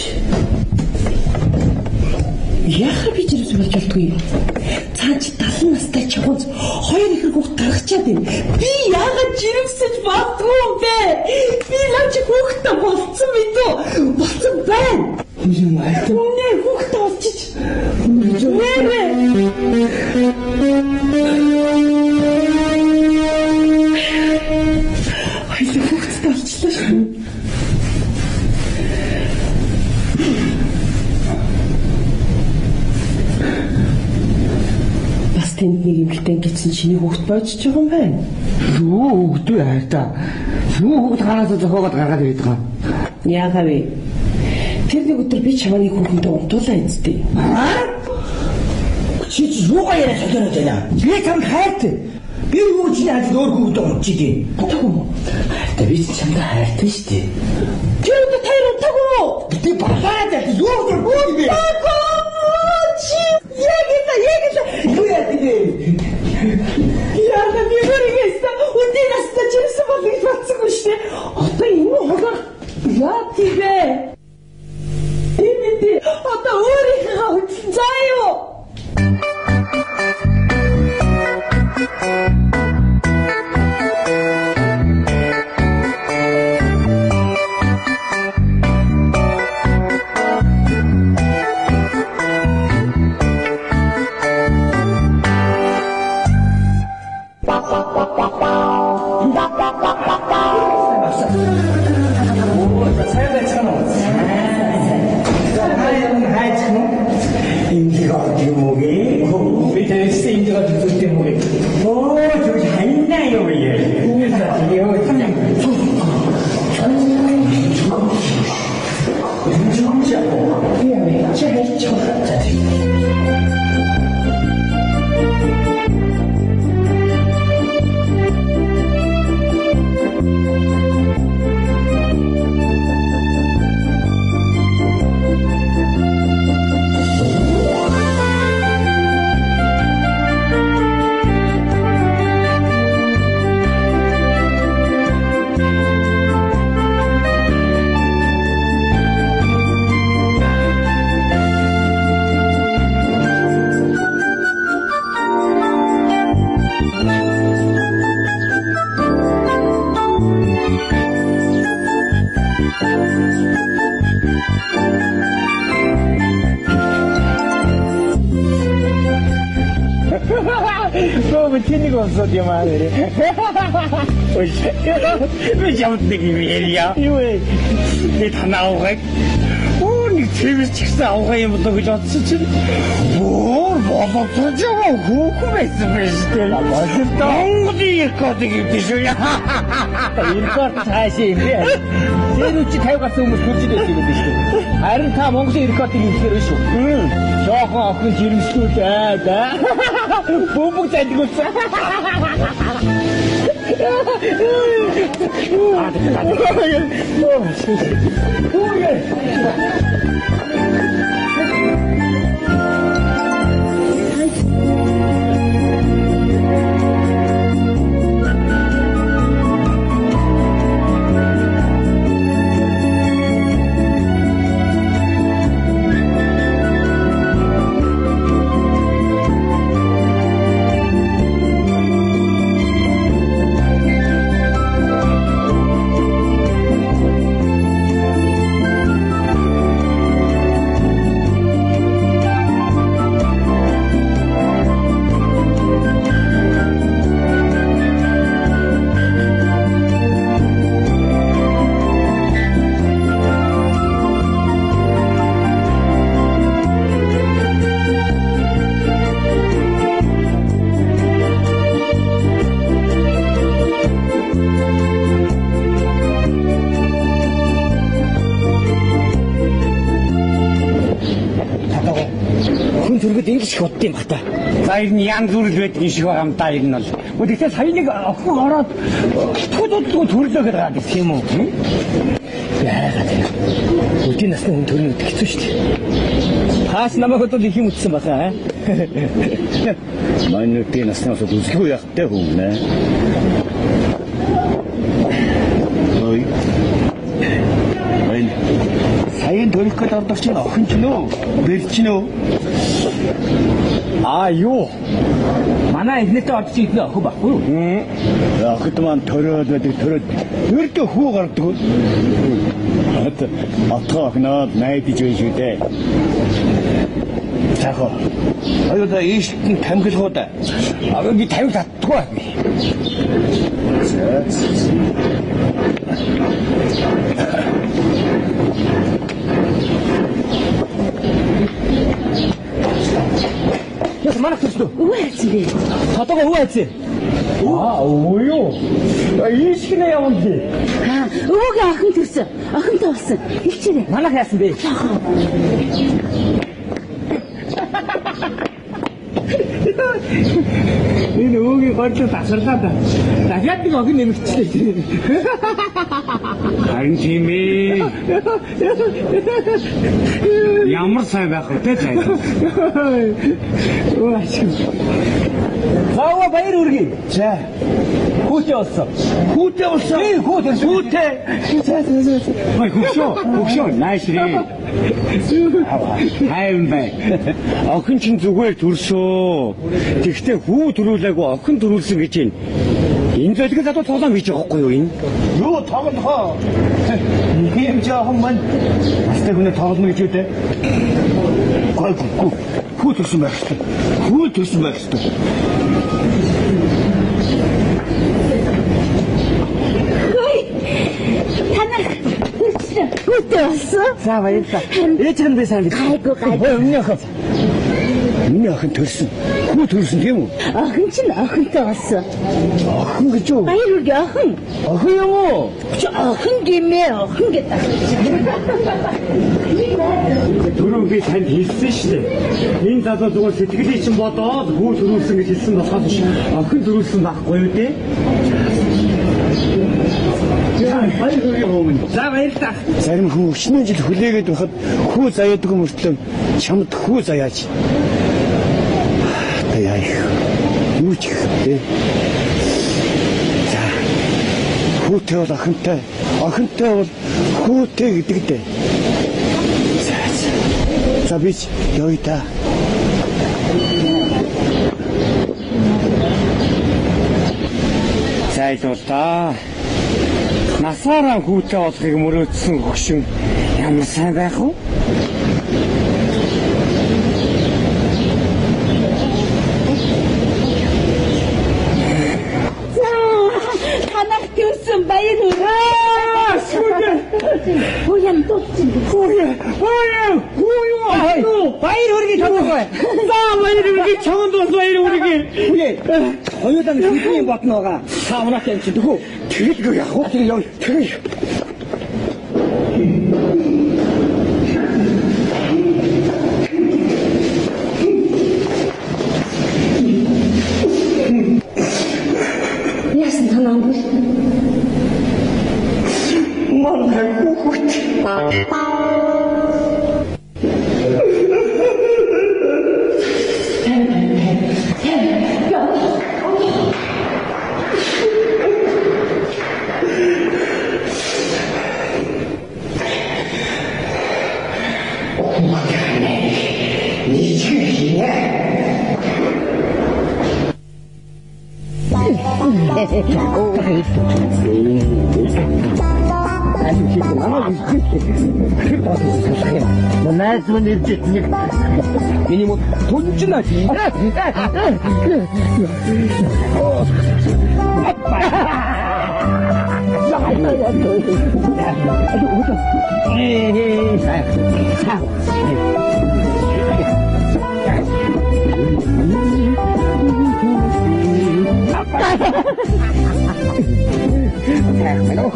Яхаа би жирэмс болж болтгүй. Цааш талан настай чавганц хоёр ихэр хүүхд гаргачаад байна. Би яагаад жирэмсэж болтгүй юм бэ? Би лаач хүүхдтэй болцсон мэдээ. Болцсон байна. Юм аа. Үнэ хүүхдтэй болчих. Нэрэ. Хөөе хүүхдтэй болчихлоо шүү. Тэнд нэг эмэгтэй гэсэн чиний хүүхд боожж байгаа юм байна. Юу хүүхд вэ хайртаа? Юу хүүхд хараасаа зохиогоод гаргаад ирээд байгаа. Яагаа вэ? Тэр нэг өдөр би чамааны хүүхэндээ унтуулаа эцтэй. Аа? Чи юугаа яриа солиорож байна? Би чам хайртай. Би юу ч яаж өөр хүүхд унтчих дээ. Утгагүй юу? Тэ би чамд хайртай шүү дээ. Тэр өдөр тайр утгагүй юу? Би багаад яг юу гэж боо би. Чи яг это яг это юу яа тэгээ. Яагаад би бүрийгээс үдээс та чирсэн бол их болцсонгүй шүү дээ. Одоо энэ хоолоор яа тийвэ? Эми одоо өөрийнхөө үтэн заа юу? 뭐 티니가 없어, 네 말이. 왜 잘못되기 위해야? 왜? 내 다 나오고, 오, 니 티비 책상 오고, 이부터 그저, 진짜, 뭐, 뭐, 뭐, 도저히, 후쿠메스 베스트. 맛있다. 아무도 일거든, 일거야. 일거 사실인데, 제루치 타요가스 오면 도치됐지, 근데. 아이는 다 먹어서 일거든, 일거르쇼. 응. 저거, 그 기름 술 때, 나. 뽕뽕 잘 익었어. 아, 됐다, 어때 맞다. 사이는 양수를 줬더니 시원하면 따이는 날. 어디서 사이니가 그 알아 토도도 돌도 그러는데 세모. 야, 가자. 어디 나서 온 돈을 어떻게 쓰시지? 다시 남아도 네 힘 없어 맞아. 많이 어디 나서 나서 두시고 약대 호네. 어이. 어이. 사이는 돌 거다 없지는 흔치노. 멸치노. 아요 만화에 있는 또 어찌 있어 그거 봐 응. 야 그때만 더러워도 더러 왜 이렇게 후가 가르쳐 하여튼 아까 그나 나이 뒤져있을 때 자고 아유 나 이십 분 담그 줬다 아 여기 다육 다 도와 그래서 만화 썼어. 우아지. 사또가 우아지. 아, 오요. 아, 이 시간에 야온데. 아, 우가 아흥 들었어. 아흥 들었어. 일치래. 만화 했는데. 이 우기 벌써 다 설갔다. 나 같은 거 그냥 미치지. 안심이. ямар сайн байх вэ те өө ачиг заава баяр үргий за хүүтэй болсон хүүтэй болсон ээ хүүтэй хүүтэй за за за ой хүүшөө хүүшөө найшри хайм бай охин чин зүгээр төрсөө тэгтээ хүү төрүүлээгүй охин төрүүлсэн гэж юм энэ зүйлийг задуу тоглоом хийж байгаа хгүй юу энэ юу тоглохоо ийм жоохон мань бастай хүнээ тоглоно гэж үтэй гой гой хүү төрсөн байх шүү хүү төрсөн байх шүү гой танаа хүүтэй болсон за баярлалаа ээж хань би сайн гайгүй гайгүй өмнө хаа миний охин төрсөн хүү төрсөн тийм үү охин чинь охинтой болсон охин гэж юу баяр үргэ охин охин юм уу чи охин гэмээ охин гэдэг түрүү би танд хэлсэн шүү дээ энэ залуу зүгээр сэтгэлийг чинь бодоод хүү төрүүлсэн гэж хэлсэн болохоос охин төрүүлсэн байхгүй юу те За баярлалаа. Зарим хүн өчнөө жил хүлээгээд байхад хүү заяадаг мөртлөө чамд хүү заяач. Та яа их. Юу ч ихтэй. За. Хүүтэй бол охинтой. Охинтой бол хүүтэй гэдэг дээ. За. За би ёй та. Сайдул та. Насаараа хүүтэй болохыг мөрөөдсөн хөгшин ямар сайн байх вэ? манайх төрсөн баяр Аа, сүрдэ. Хөөе дутсан. Хөөе. Хөөе. Хөөе. Баяр хүргэе чадахгүй. За баяр хүргэе чамд бас баяр хүргэе. Хөөе. Хоёулаа бидний ботноогаа таавнах юм чи дөхөө. Тэгэлгүй яах вэ? Тэгээ яв. Тэгээ. Яасан танаа бол? Манай хүүхэд. Нас мөн ирдэг нэг миний мод тунжна чи. Hello.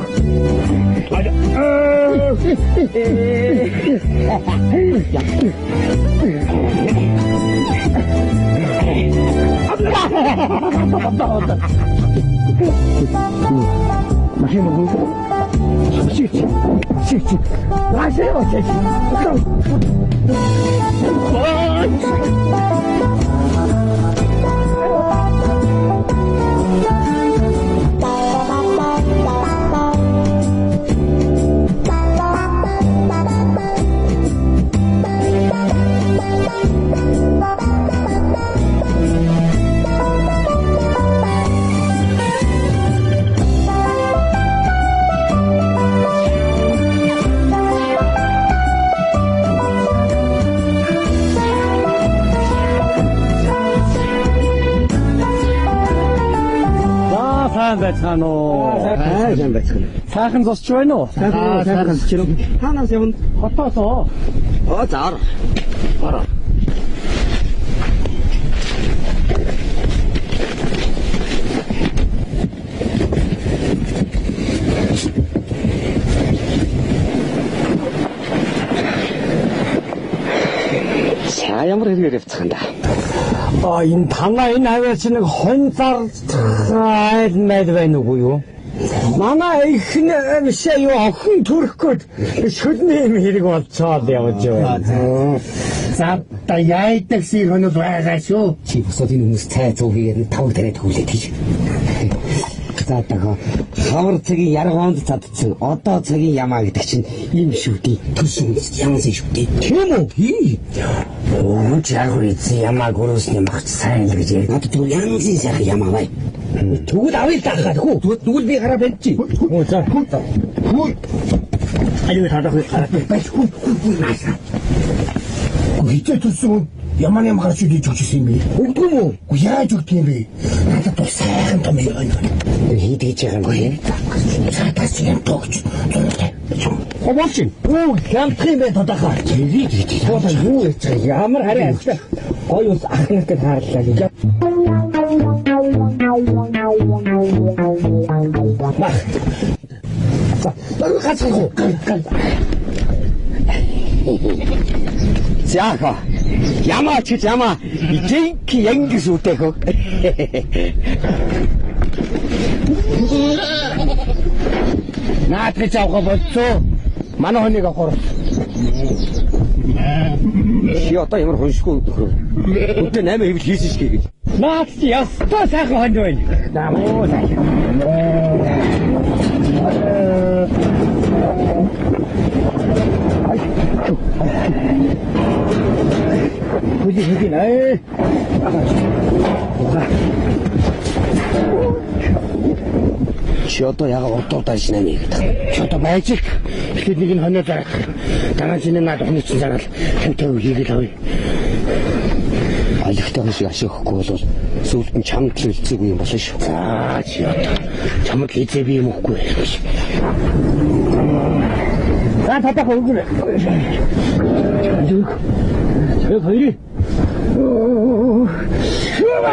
Машина будет. Сидите, сидите. Машина Байцгаана уу? Сайн байцгаана. Сайхан зосч байна уу? Сайхан зосч байна. Танаас явна хотоосоо. Оо заар. Бараа. За ямар хэрэгээр явцгаан да. А энэ танаа энэ хавьяач нэг хонцар айл мэд байна уу юу? Манай ихнэ бишээ юу охин төрөхгүй шүлний юм хэрэг болцоод явж байна. За та яйдаг шиг хоног байгаа шүү. Чи босоод энэ хүмүүс цай зүү хийгээд тавг тариад хүлээд хийж. За тага хавар цагийн яргоонд цадцсан. Одоо цагийн ямаа гэдэг чинь ийм шүү дээ. Төсөн янз шүү дээ. Тийм үү? Хий. Оо чаргуур эзэн ямаа гөрөөсний магц сайн л гэж ярьж. Надад түр янзын сайхан ямаа бай. Тэгвэл авъя тахад хөө. Тэгвэл би хараа бэлж чи. Оо за. Хөө. Аюу хадах хараа бэлж хөө. Нааса. Гүйтэй төсөн ямааны магц үдиж очсон юм бэ? Үгүй мүү? Яаж өгд юм бэ? Надад бол сайхан том юм байна. Хийдэж байгаа юм бэ? Цаатаас юм тогч. Обочин. Оо, хямдхан бэ тодахаа. Тэрийг хийдэж. Одоо юу яж байгаа? Ямар хараа авчаа. Гой ус ахнахтай хаарлаа гэж. Мах. За, гацхан хоо. Зяха. Ямаа чи ямаа. Итэнк янгис үтэхөө. Наатрич авах болцоо. Манай хоныг авах. Чи одоо ямар хоншгүй өдөрөө. Өдөө наймаа хэвэл хийсэн шгэ гэж. Наац ястаа сайхан хонд байна. Намаа сайхан. Хөдий хөдий нэ. Чи одоо яга одоодаа шинэ нэг. Чи одоо magic. Тэгэхээр нэг нь хоноо зарах. Дараа чинь наад охины чинь зараад хамтаа хийгээл авъя. алигтай шиг ашиглахгүй бол сүүлд нь чамд л үлцээгүй юм болно шүү. За чи одоо чамд хийцээ би юм уухгүй. За татах өгнө. Тэг хоёрыг. Шуба.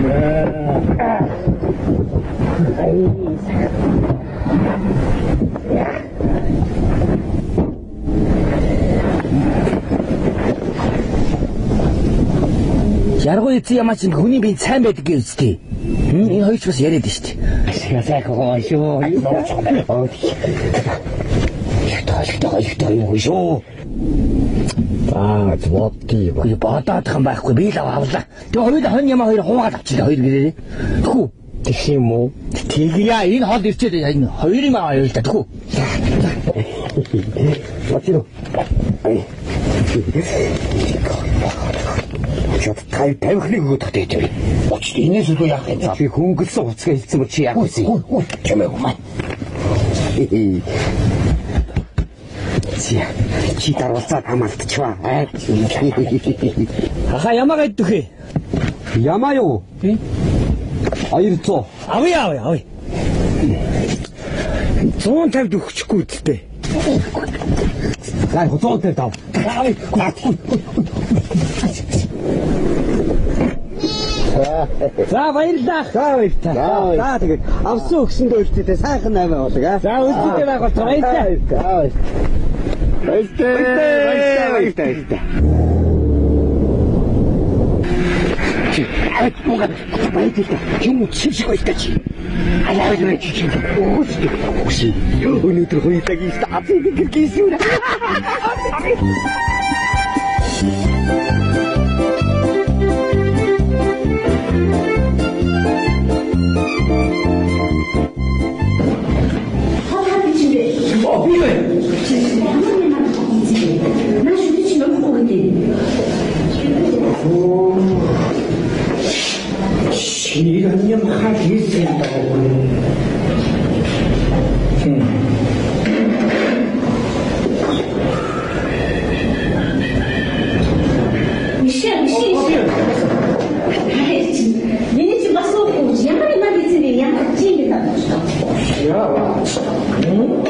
Яргуу эцэг ямаа чинь хүний бие сайн байдаг гэж үстэй. Энэ хоёр ч бас яриад шүү дээ. Ашига сайхан шүү. Оо. Яагаад хоёртой юм шүү. Аа, зодтий. Би бодоод хам байхгүй. Би л авлаа. Тэгээ хоёул хон ямаа хоёр хуугаад авчихлаа хоёр гэрээ. Тэгүү. Тэг юм уу? Тэгья энэ хол ирчээд энэ хоёрын аваа юу л та тэгүү. Бачиро. Ай. Чад тай тавихлыг өгөх гэдэг. Очд энэс үгүй яах юм. Би хөнгөлсөн уцгаа хэлсэн бол чи яах вэ? Чамайг маа. Чи чи даруулцаад хамаалтчихваа. Хаха ямаа гэдэг вэ? Ямаа юу? хоёр зуун. Авъя авъя авъя. зуун тавьд өгчихгүй үстэй. Гай зуун тавьд ав. За баярлалаа. За баярлалаа. За тэгээд авсан өгсөндөө үлдээ сайхан наймаа болог аа. За үлдээ байх бол баярлалаа. Баярлалаа. Баярлалаа. Ай, 뭐가 바이크다. 형 칩시고 있다 지. 아야, 그래 지금. 혹시 혹시 오늘도 거기다기 스타트 그렇게 있으라. 어, 비밀. 지금 한번만 더 이제. 나 휴지 너무 고운데. 오. 이런 놈 하기 있습니다고. 미셸, 미셸. 얘네 집 와서 오지. 양말이 만들지. 양말 찌개다. 야, 응?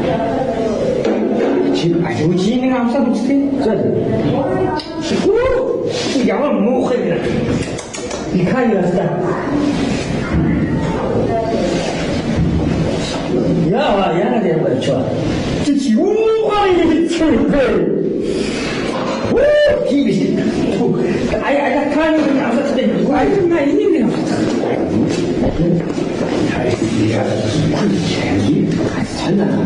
지금 아주 지인이 암사 붙지? 자, 후, 양말 못 해라. 이 칼이 왔다. 야, 야나 되는 거야, 좋아. 저 지구가 이렇게 치는 걸. 오, 비비시. 아이, 아이, 칼이 그냥 안 썼을 때, 아이, 나 있는 게 없었어. 야, 이 같이 산다.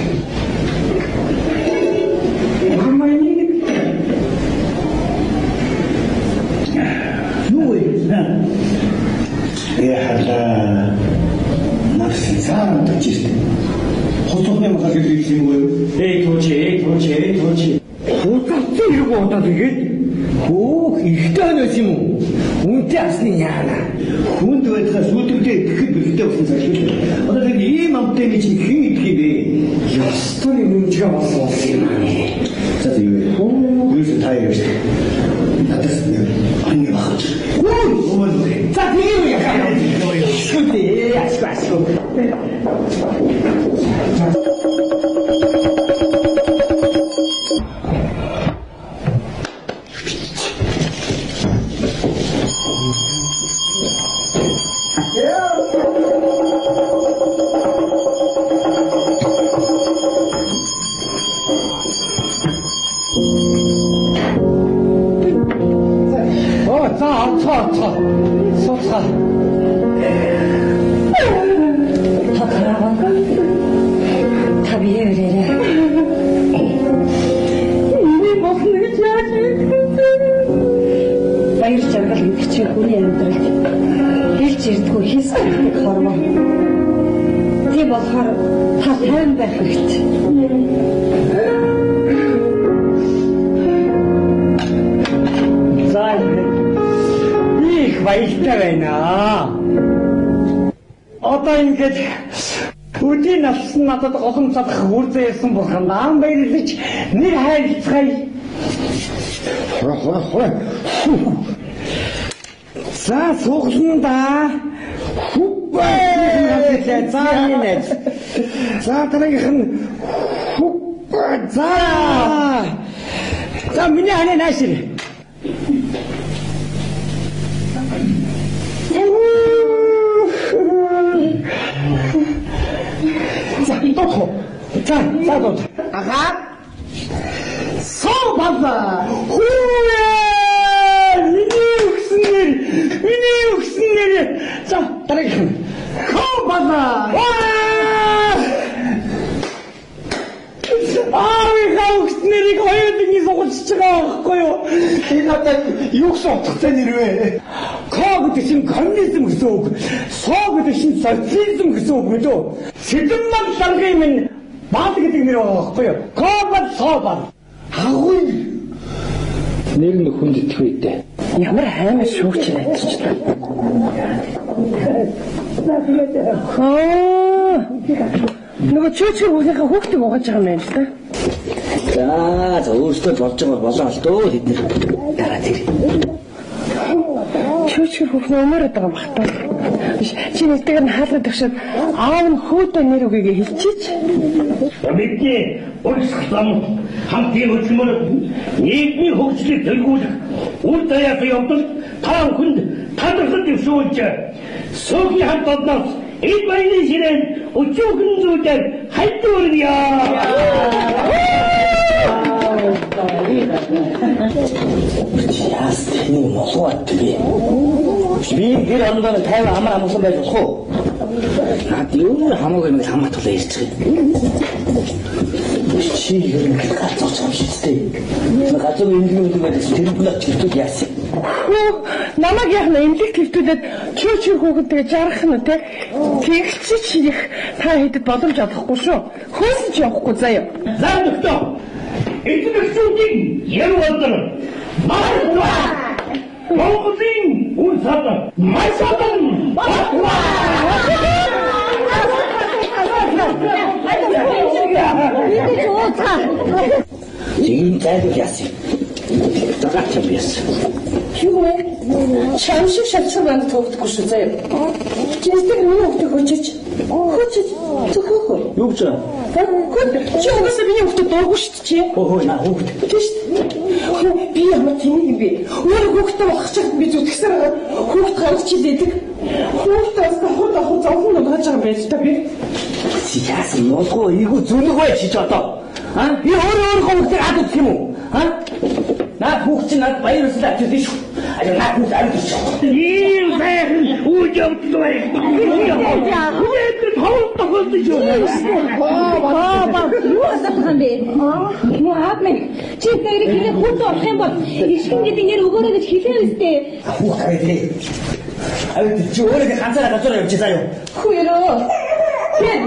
가만히 яхаа Максим сам точно. Хотохны махад хэлсэн юм уу? Эй тууч, эй тууч, эй тууч. Хутгац юу бодоод игээд? Хөөх ихтэй нөөс юм уу? Үнтэй асны яана. Хүнд байдлаа сүлдэгдээ итгэхэд бэлдээ болсон цааш. Одоо яг ийм амтай нэг чинь хин идэх юм бэ? Ястан юм чигээ болсон юм аа. За тийм үү? Юу ч таяа шүү. Надаас ань багч. Ой, ой. За тийм үү яхаа. Шүтээ, яшгүй. Үдийн авсан надад голом цадах үрзээсэн бурхан наан баярлаж нэр хайрцгаая. За суугнаа хүббэ за энэ за тарих нь хүббэ за за миний ханаа наашир за тохо за за тохо ага соо баба миний өгсөн нэр за тарих хоо бана аа ви хаус нэрийг хоёулын суулж байгаа байхгүй юу энэ надад юу гэсэн утгатай нэр вэ хоо гэдэг чинь коммунизм гэсэн үг соо гэдэг чинь социализм гэсэн үг мэдөө сэдэмман сангийн минь баал гэдэг нэр байгаа байхгүй юу хоо бат соо бат агуй нэр нь хүнд итгэх үедээ ямар хаймар шүүгч найдчихлаа. Хөө. Нөгөө чөчгөр хүүхнийхээ хүүхдийг угааж байгаа юм байна л да. За, за өөрсдөө болж байгаа болоо л дөө хэд нэр дараа тэр. Чөчгөр хүүхний өмөрөд байгаа бах та. Биш, чи нэгтэйгээр нь хаалгад тагшаад аав нь хөөдөө нэр үгээгээ хэлчихэж. Бидний өөрсдөө зам хамтын хөдөлмөр нийгмийн хөгжлийг төлөвлөх үр даяар явуулж таан хүнд талархал дэвшүүлж сөөгийн хамт олноос эд баяны ширээн өчүүхэн зүйдээр хайдуурья. Яас тэний мосгоод тэгээ. Би гэр ондоо тайван амар амгалан байж болох уу? Наад юу хамаагүй нэг хамаатуулаа ирчих. Чи ер нь гацууч юм шиг дээ. Гацуу эмнэлэг юм байдаг тэр бүлэч гэртүүд яасан. Намаг яг эмнэлэг твтүүлээд чөөч хүүхэнтэйгээ жаргах нь те. Тэгч чи их та хэдэд боломж олохгүй шүү. Хөөсөн ч явахгүй заяа. За доктор. Эдгэрчүүдийн яр болдор. Марва. Монголын үн цад масадан батва. 지금 짜도 야지. 똑같이 비었어. 휴고해. 잠시 셔츠만 더 듣고 싶어요. 진짜 그런 것도 хочешь. хочешь. 저 그거. 욕자. 그 저거서 그냥 또 놀고 싶지. 어허 나 호흡. Би ямар тийм юм бэ? Өөрөө хүүхдээ багчаад би зүтгэсэн хүүхд гарч идэх. Хүүхдээс хот хот зовхон ногоож байгаа байж та би. Яасан нолгоо ийгүү зүнэг бай чи ч одоо. Аа би өөрөө өөрөө хүүхдээ хад өгөх юм уу? Аа? Наа хүүхд чинь над баяр өсөлт авчих шүү. Аа наа хүүхд авч шүү. Ийм сайхан үүж явдлаа. Хүүхэд тоолт тохиолж юу? Аа ба юу асуух юм бэ? Аа юу аав минь чи тэр ихний хүүхд орох юм бол ишгэн гэдэг нэр өгөөрэй гэж хэлээ үстэй. Хүүхд хайдээ. Авид чи өөрөө ганцаараа газар явж заяа. Хүүерөө. Тэг.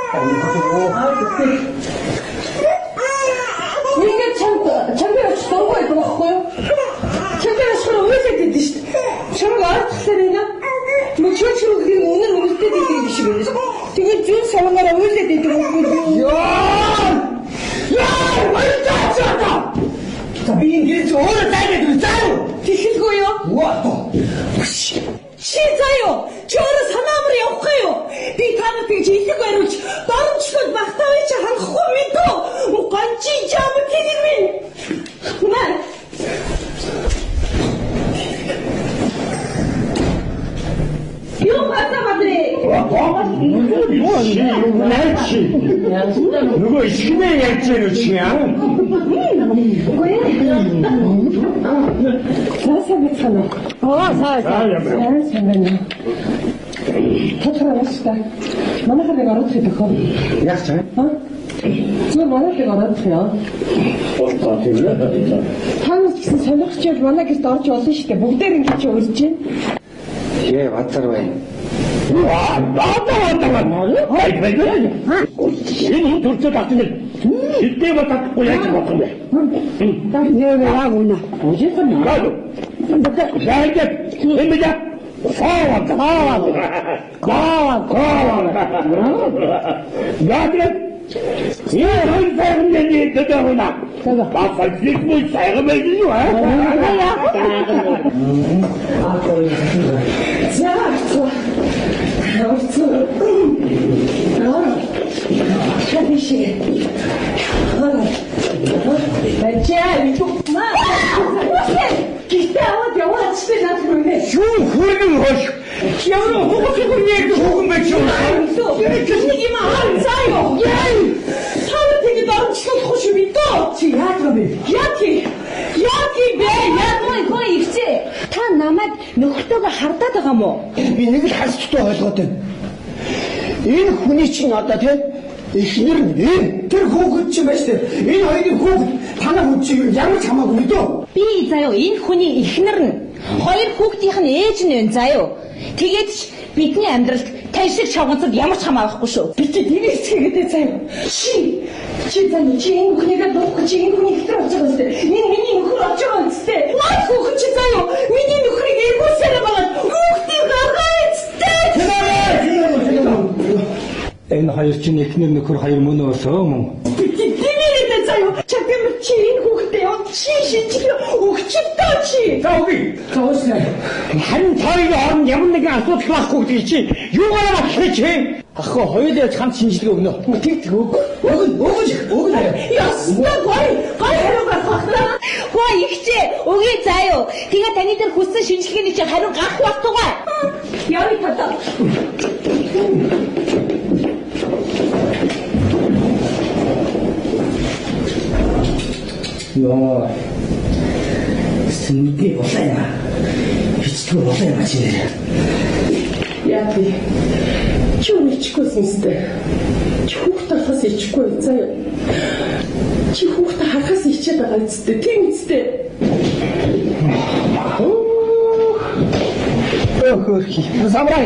Нэг чамд чамд стонго идэх байхгүй юу? Чамд ашгүй үйлдэл дээ шүү дээ. Чамд арчлаа нэ. Мөчөөч рүүгийн үнэр үлдээд идэх биш үү? Тэгээд зүүн салангаараа үйлдэл идэх байхгүй юу? Яа! Яа! Мартаачаа! Би ингэж өөрөө тайгаад үзээ. Тэхэлгүй юу? Ваа. Чи заяа, чи өөрөө санаамар явахгүй юу? Би танад тэгж илэг бариулж, доромжлол багтаавч хангахгүй мэдөө. Ганчи жам тэлэг минь. Наа. Юу батамадрэ? Наач. Нөгөө ишгмээ яаж юм чи яа? Сааса бицхана. Аа сааса. Сааса байна. Татраста. Манайхаа нэг орох гэдэг хөө. Яг цаа. Аа. Зүгээр манайх нэг орох яа. Болтоо тийм ээ. Танаас гэсэн сонирхчод манай гэрт орж болно шүү дээ. Бүгдээр ингэж уйлж байна. Яа бацар байна. Аа, баатаа баатаа. Хай бай бай. Энэ төрчөд атна. Хитээ батахгүй яаж болох юм бэ? Так нэр яг үнэ. Үгүй юм аа. Зайдаг. Эмбэда. Фаа, фаа. Фаа, фаа. Яагаад 넌 сайхан дэдэгнэ. Бафалт мөн сайхан байж юу аа? За. Шабиши. Бачаа итукма. Гитаа яваад чи над рүү. Юу хүргэн хоош. Ямар хөөхгүй нэг хөөгөн байж юу? Нэг юм аа заяа. Яа. Таа тэгээд орчлох шүү битөө. Чи яах вэ? Яах вэ? Яах вэ? Яах вэ? Хоо ихчээ. Та намайг нөхөртөөгөө хардаад байгаа мó? Би нэг л хасчтай ойлгоод байна. Энэ хүний чинь одоо тийм эхнэр нь энэ тэр хүүхэд чинь байж тээ. Энэ хоёрын хүүхэд танаа хүүхэд чинь ямар ч хамаагүй дөө. Би заяа энэ хүний эхнэр нь хоёр хүүхдийнх нь ээж нь вэ заяа. Тэгээд ч бидний амьдралд тайшиг шавгацад ямар ч хамаа байхгүй шүү. Би чи тэрийг хийгээд заяа. Чи чи заяа чи энэ хүнийгээ дуухгүй чи энэ хүний ихтер болж байгаа үстэй. Энэ миний нөхөр болж байгаа үстэй. Наад хүүхэд чи заяа. Миний нөхрийг эргүүлсээр байгаа. Хүүхдийн гаргаа үстэй. Энэ хоёр чинь эхнэр нөхөр хоёр мөн өсөө мөн. Тэмээрээ заяа. Чамд чи энэ хүүхдээ он чи шинжлэх өгчөлтөө чи. За үгүй. За уусаа. Харин хоёрын хооронд ямар нэгэн асуудал байхгүй гэдэг чи юугаар авах чи? Ахгүй хоёулаа хамт шинжилгээ өгнө. Тэг өг. Өг өг өг. Ясна гой. Гой хариу гаргах. Хөө ихчээ өгье заяа. Тэгээ таны дээр хүссэн шинжилгээний чи хариу гарах байтугай. Яви тата. Яа. Сэнийгээ болоо. Хичтгүй болоо чи. Яа би. Чүн ичгүйсэн сте. Хүүхдээ хас ичгүй заяа. Чи хүүхдээ хахаас ичээд байгаа үстэй. Тийм үстэй. Ох хөрхи. Самрай.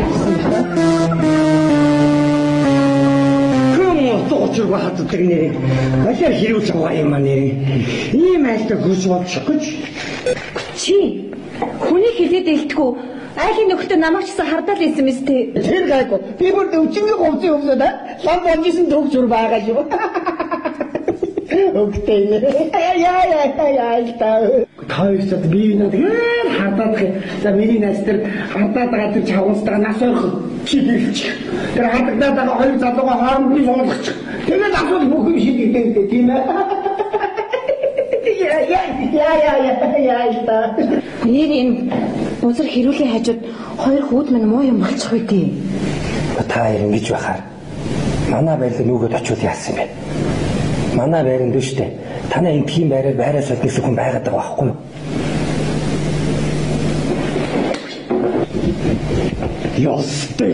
Тооцоо хатдаг нэрийг алиар хэрүүлж байгаа юм аа нэр. Ийм айлтаа хурж болчих гэж. Чи хүний хэлээд илтгүү. Айлын нөхдөд намайг ч гэсэн хардаал ийсэн мэт. Тэр гайгүй. Би бүр өвчнгийн хувцас өвсөд лам бонжсэн төгч зүр байгаа шүү. Өгтэй нэ. Яа яа яа яа. Тойрсод би нэг хардаад за миний найстар хардаад байгаа тэр чавгастаа нас орох чи гэлч. Тэр хардаад байгаа хоёр залууга хооронд нь суулгач. Тэгээд асуудал бүх юм шийдэгдэх тийм ээ. Яа яа яа яа яа. Нэр энэ бузар хэрүүлийн хажууд хоёр хүүд минь муу юм болчих үгүй. Та хоёр ингэж байхаар манай байрлал нүгэд очиод яасан бэ? Манай байранд дүүштэй. Танаа энэ тийм байраар байраа соднос хүн байгаад байгаа байхгүй юу? Ястай.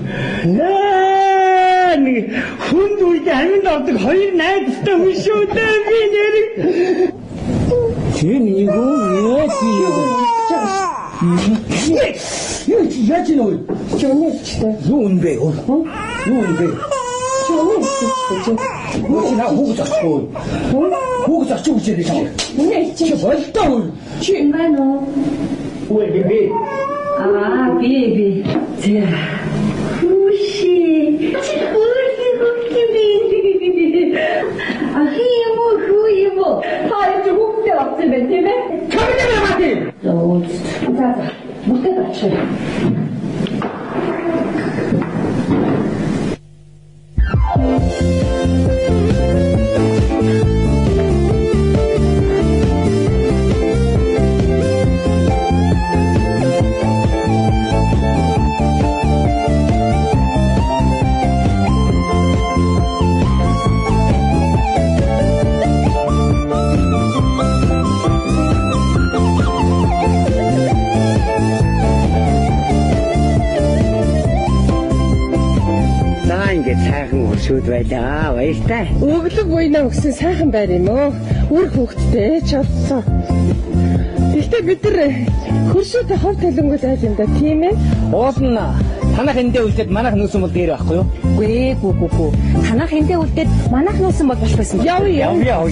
Наа нэг хүнд үед аминд авдаг хоёр найзтай хүн шүү дээ би нэр. Чи нэг юу Юу яаж нөө? Чоночтой. Юу юм бэ? Юу юм бэ? Чоночтой. Юу наа хүүг зогсоо. Хүүг зогсоо гэж ярьж байгаа. Үнэ чи болтоо. чи маань уу? Ой би. Аа би би. За. Хуши. Чи хуши хуши би. А химо хуимо. Хай чи хүүхдээ авсан байх тийм ээ? Камера мати. Оо. За за. Бүтэд очив. Шүүд байлаа. Баяртай. Өглөг буйнаа өгсөн сайхан байр юм уу? Үр хөвгттэй ч авсан. Гэхдээ бид нар хөршөөтэй хов талингууд айл юм да тийм ээ? Уусан танах эндээ үлдээд манайх нүүсэн бол дээр байхгүй юу? Үгүй ээ, гү гү. Танах эндээ үлдээд манайх нүүсэн бол болох байсан. Яв яв яв.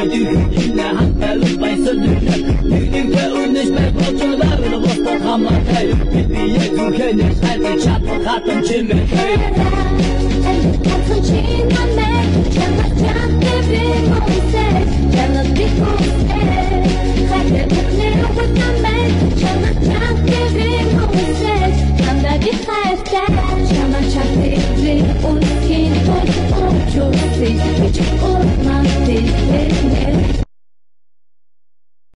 Yine hakkalı baysıdır Düğünde unuşmak Borçlarını bosta kamatayım Bildiye tükenir Haydi çatma katım çimetayım Katın çiğnemek Çanacak devrim olsa Canlık olsa Haydi ukleru bıknamek Çanacak devrim olsa Çanda bir hayata Çanacak devrim olsa Kim olsa Uçursi Küçük olmaz Devrim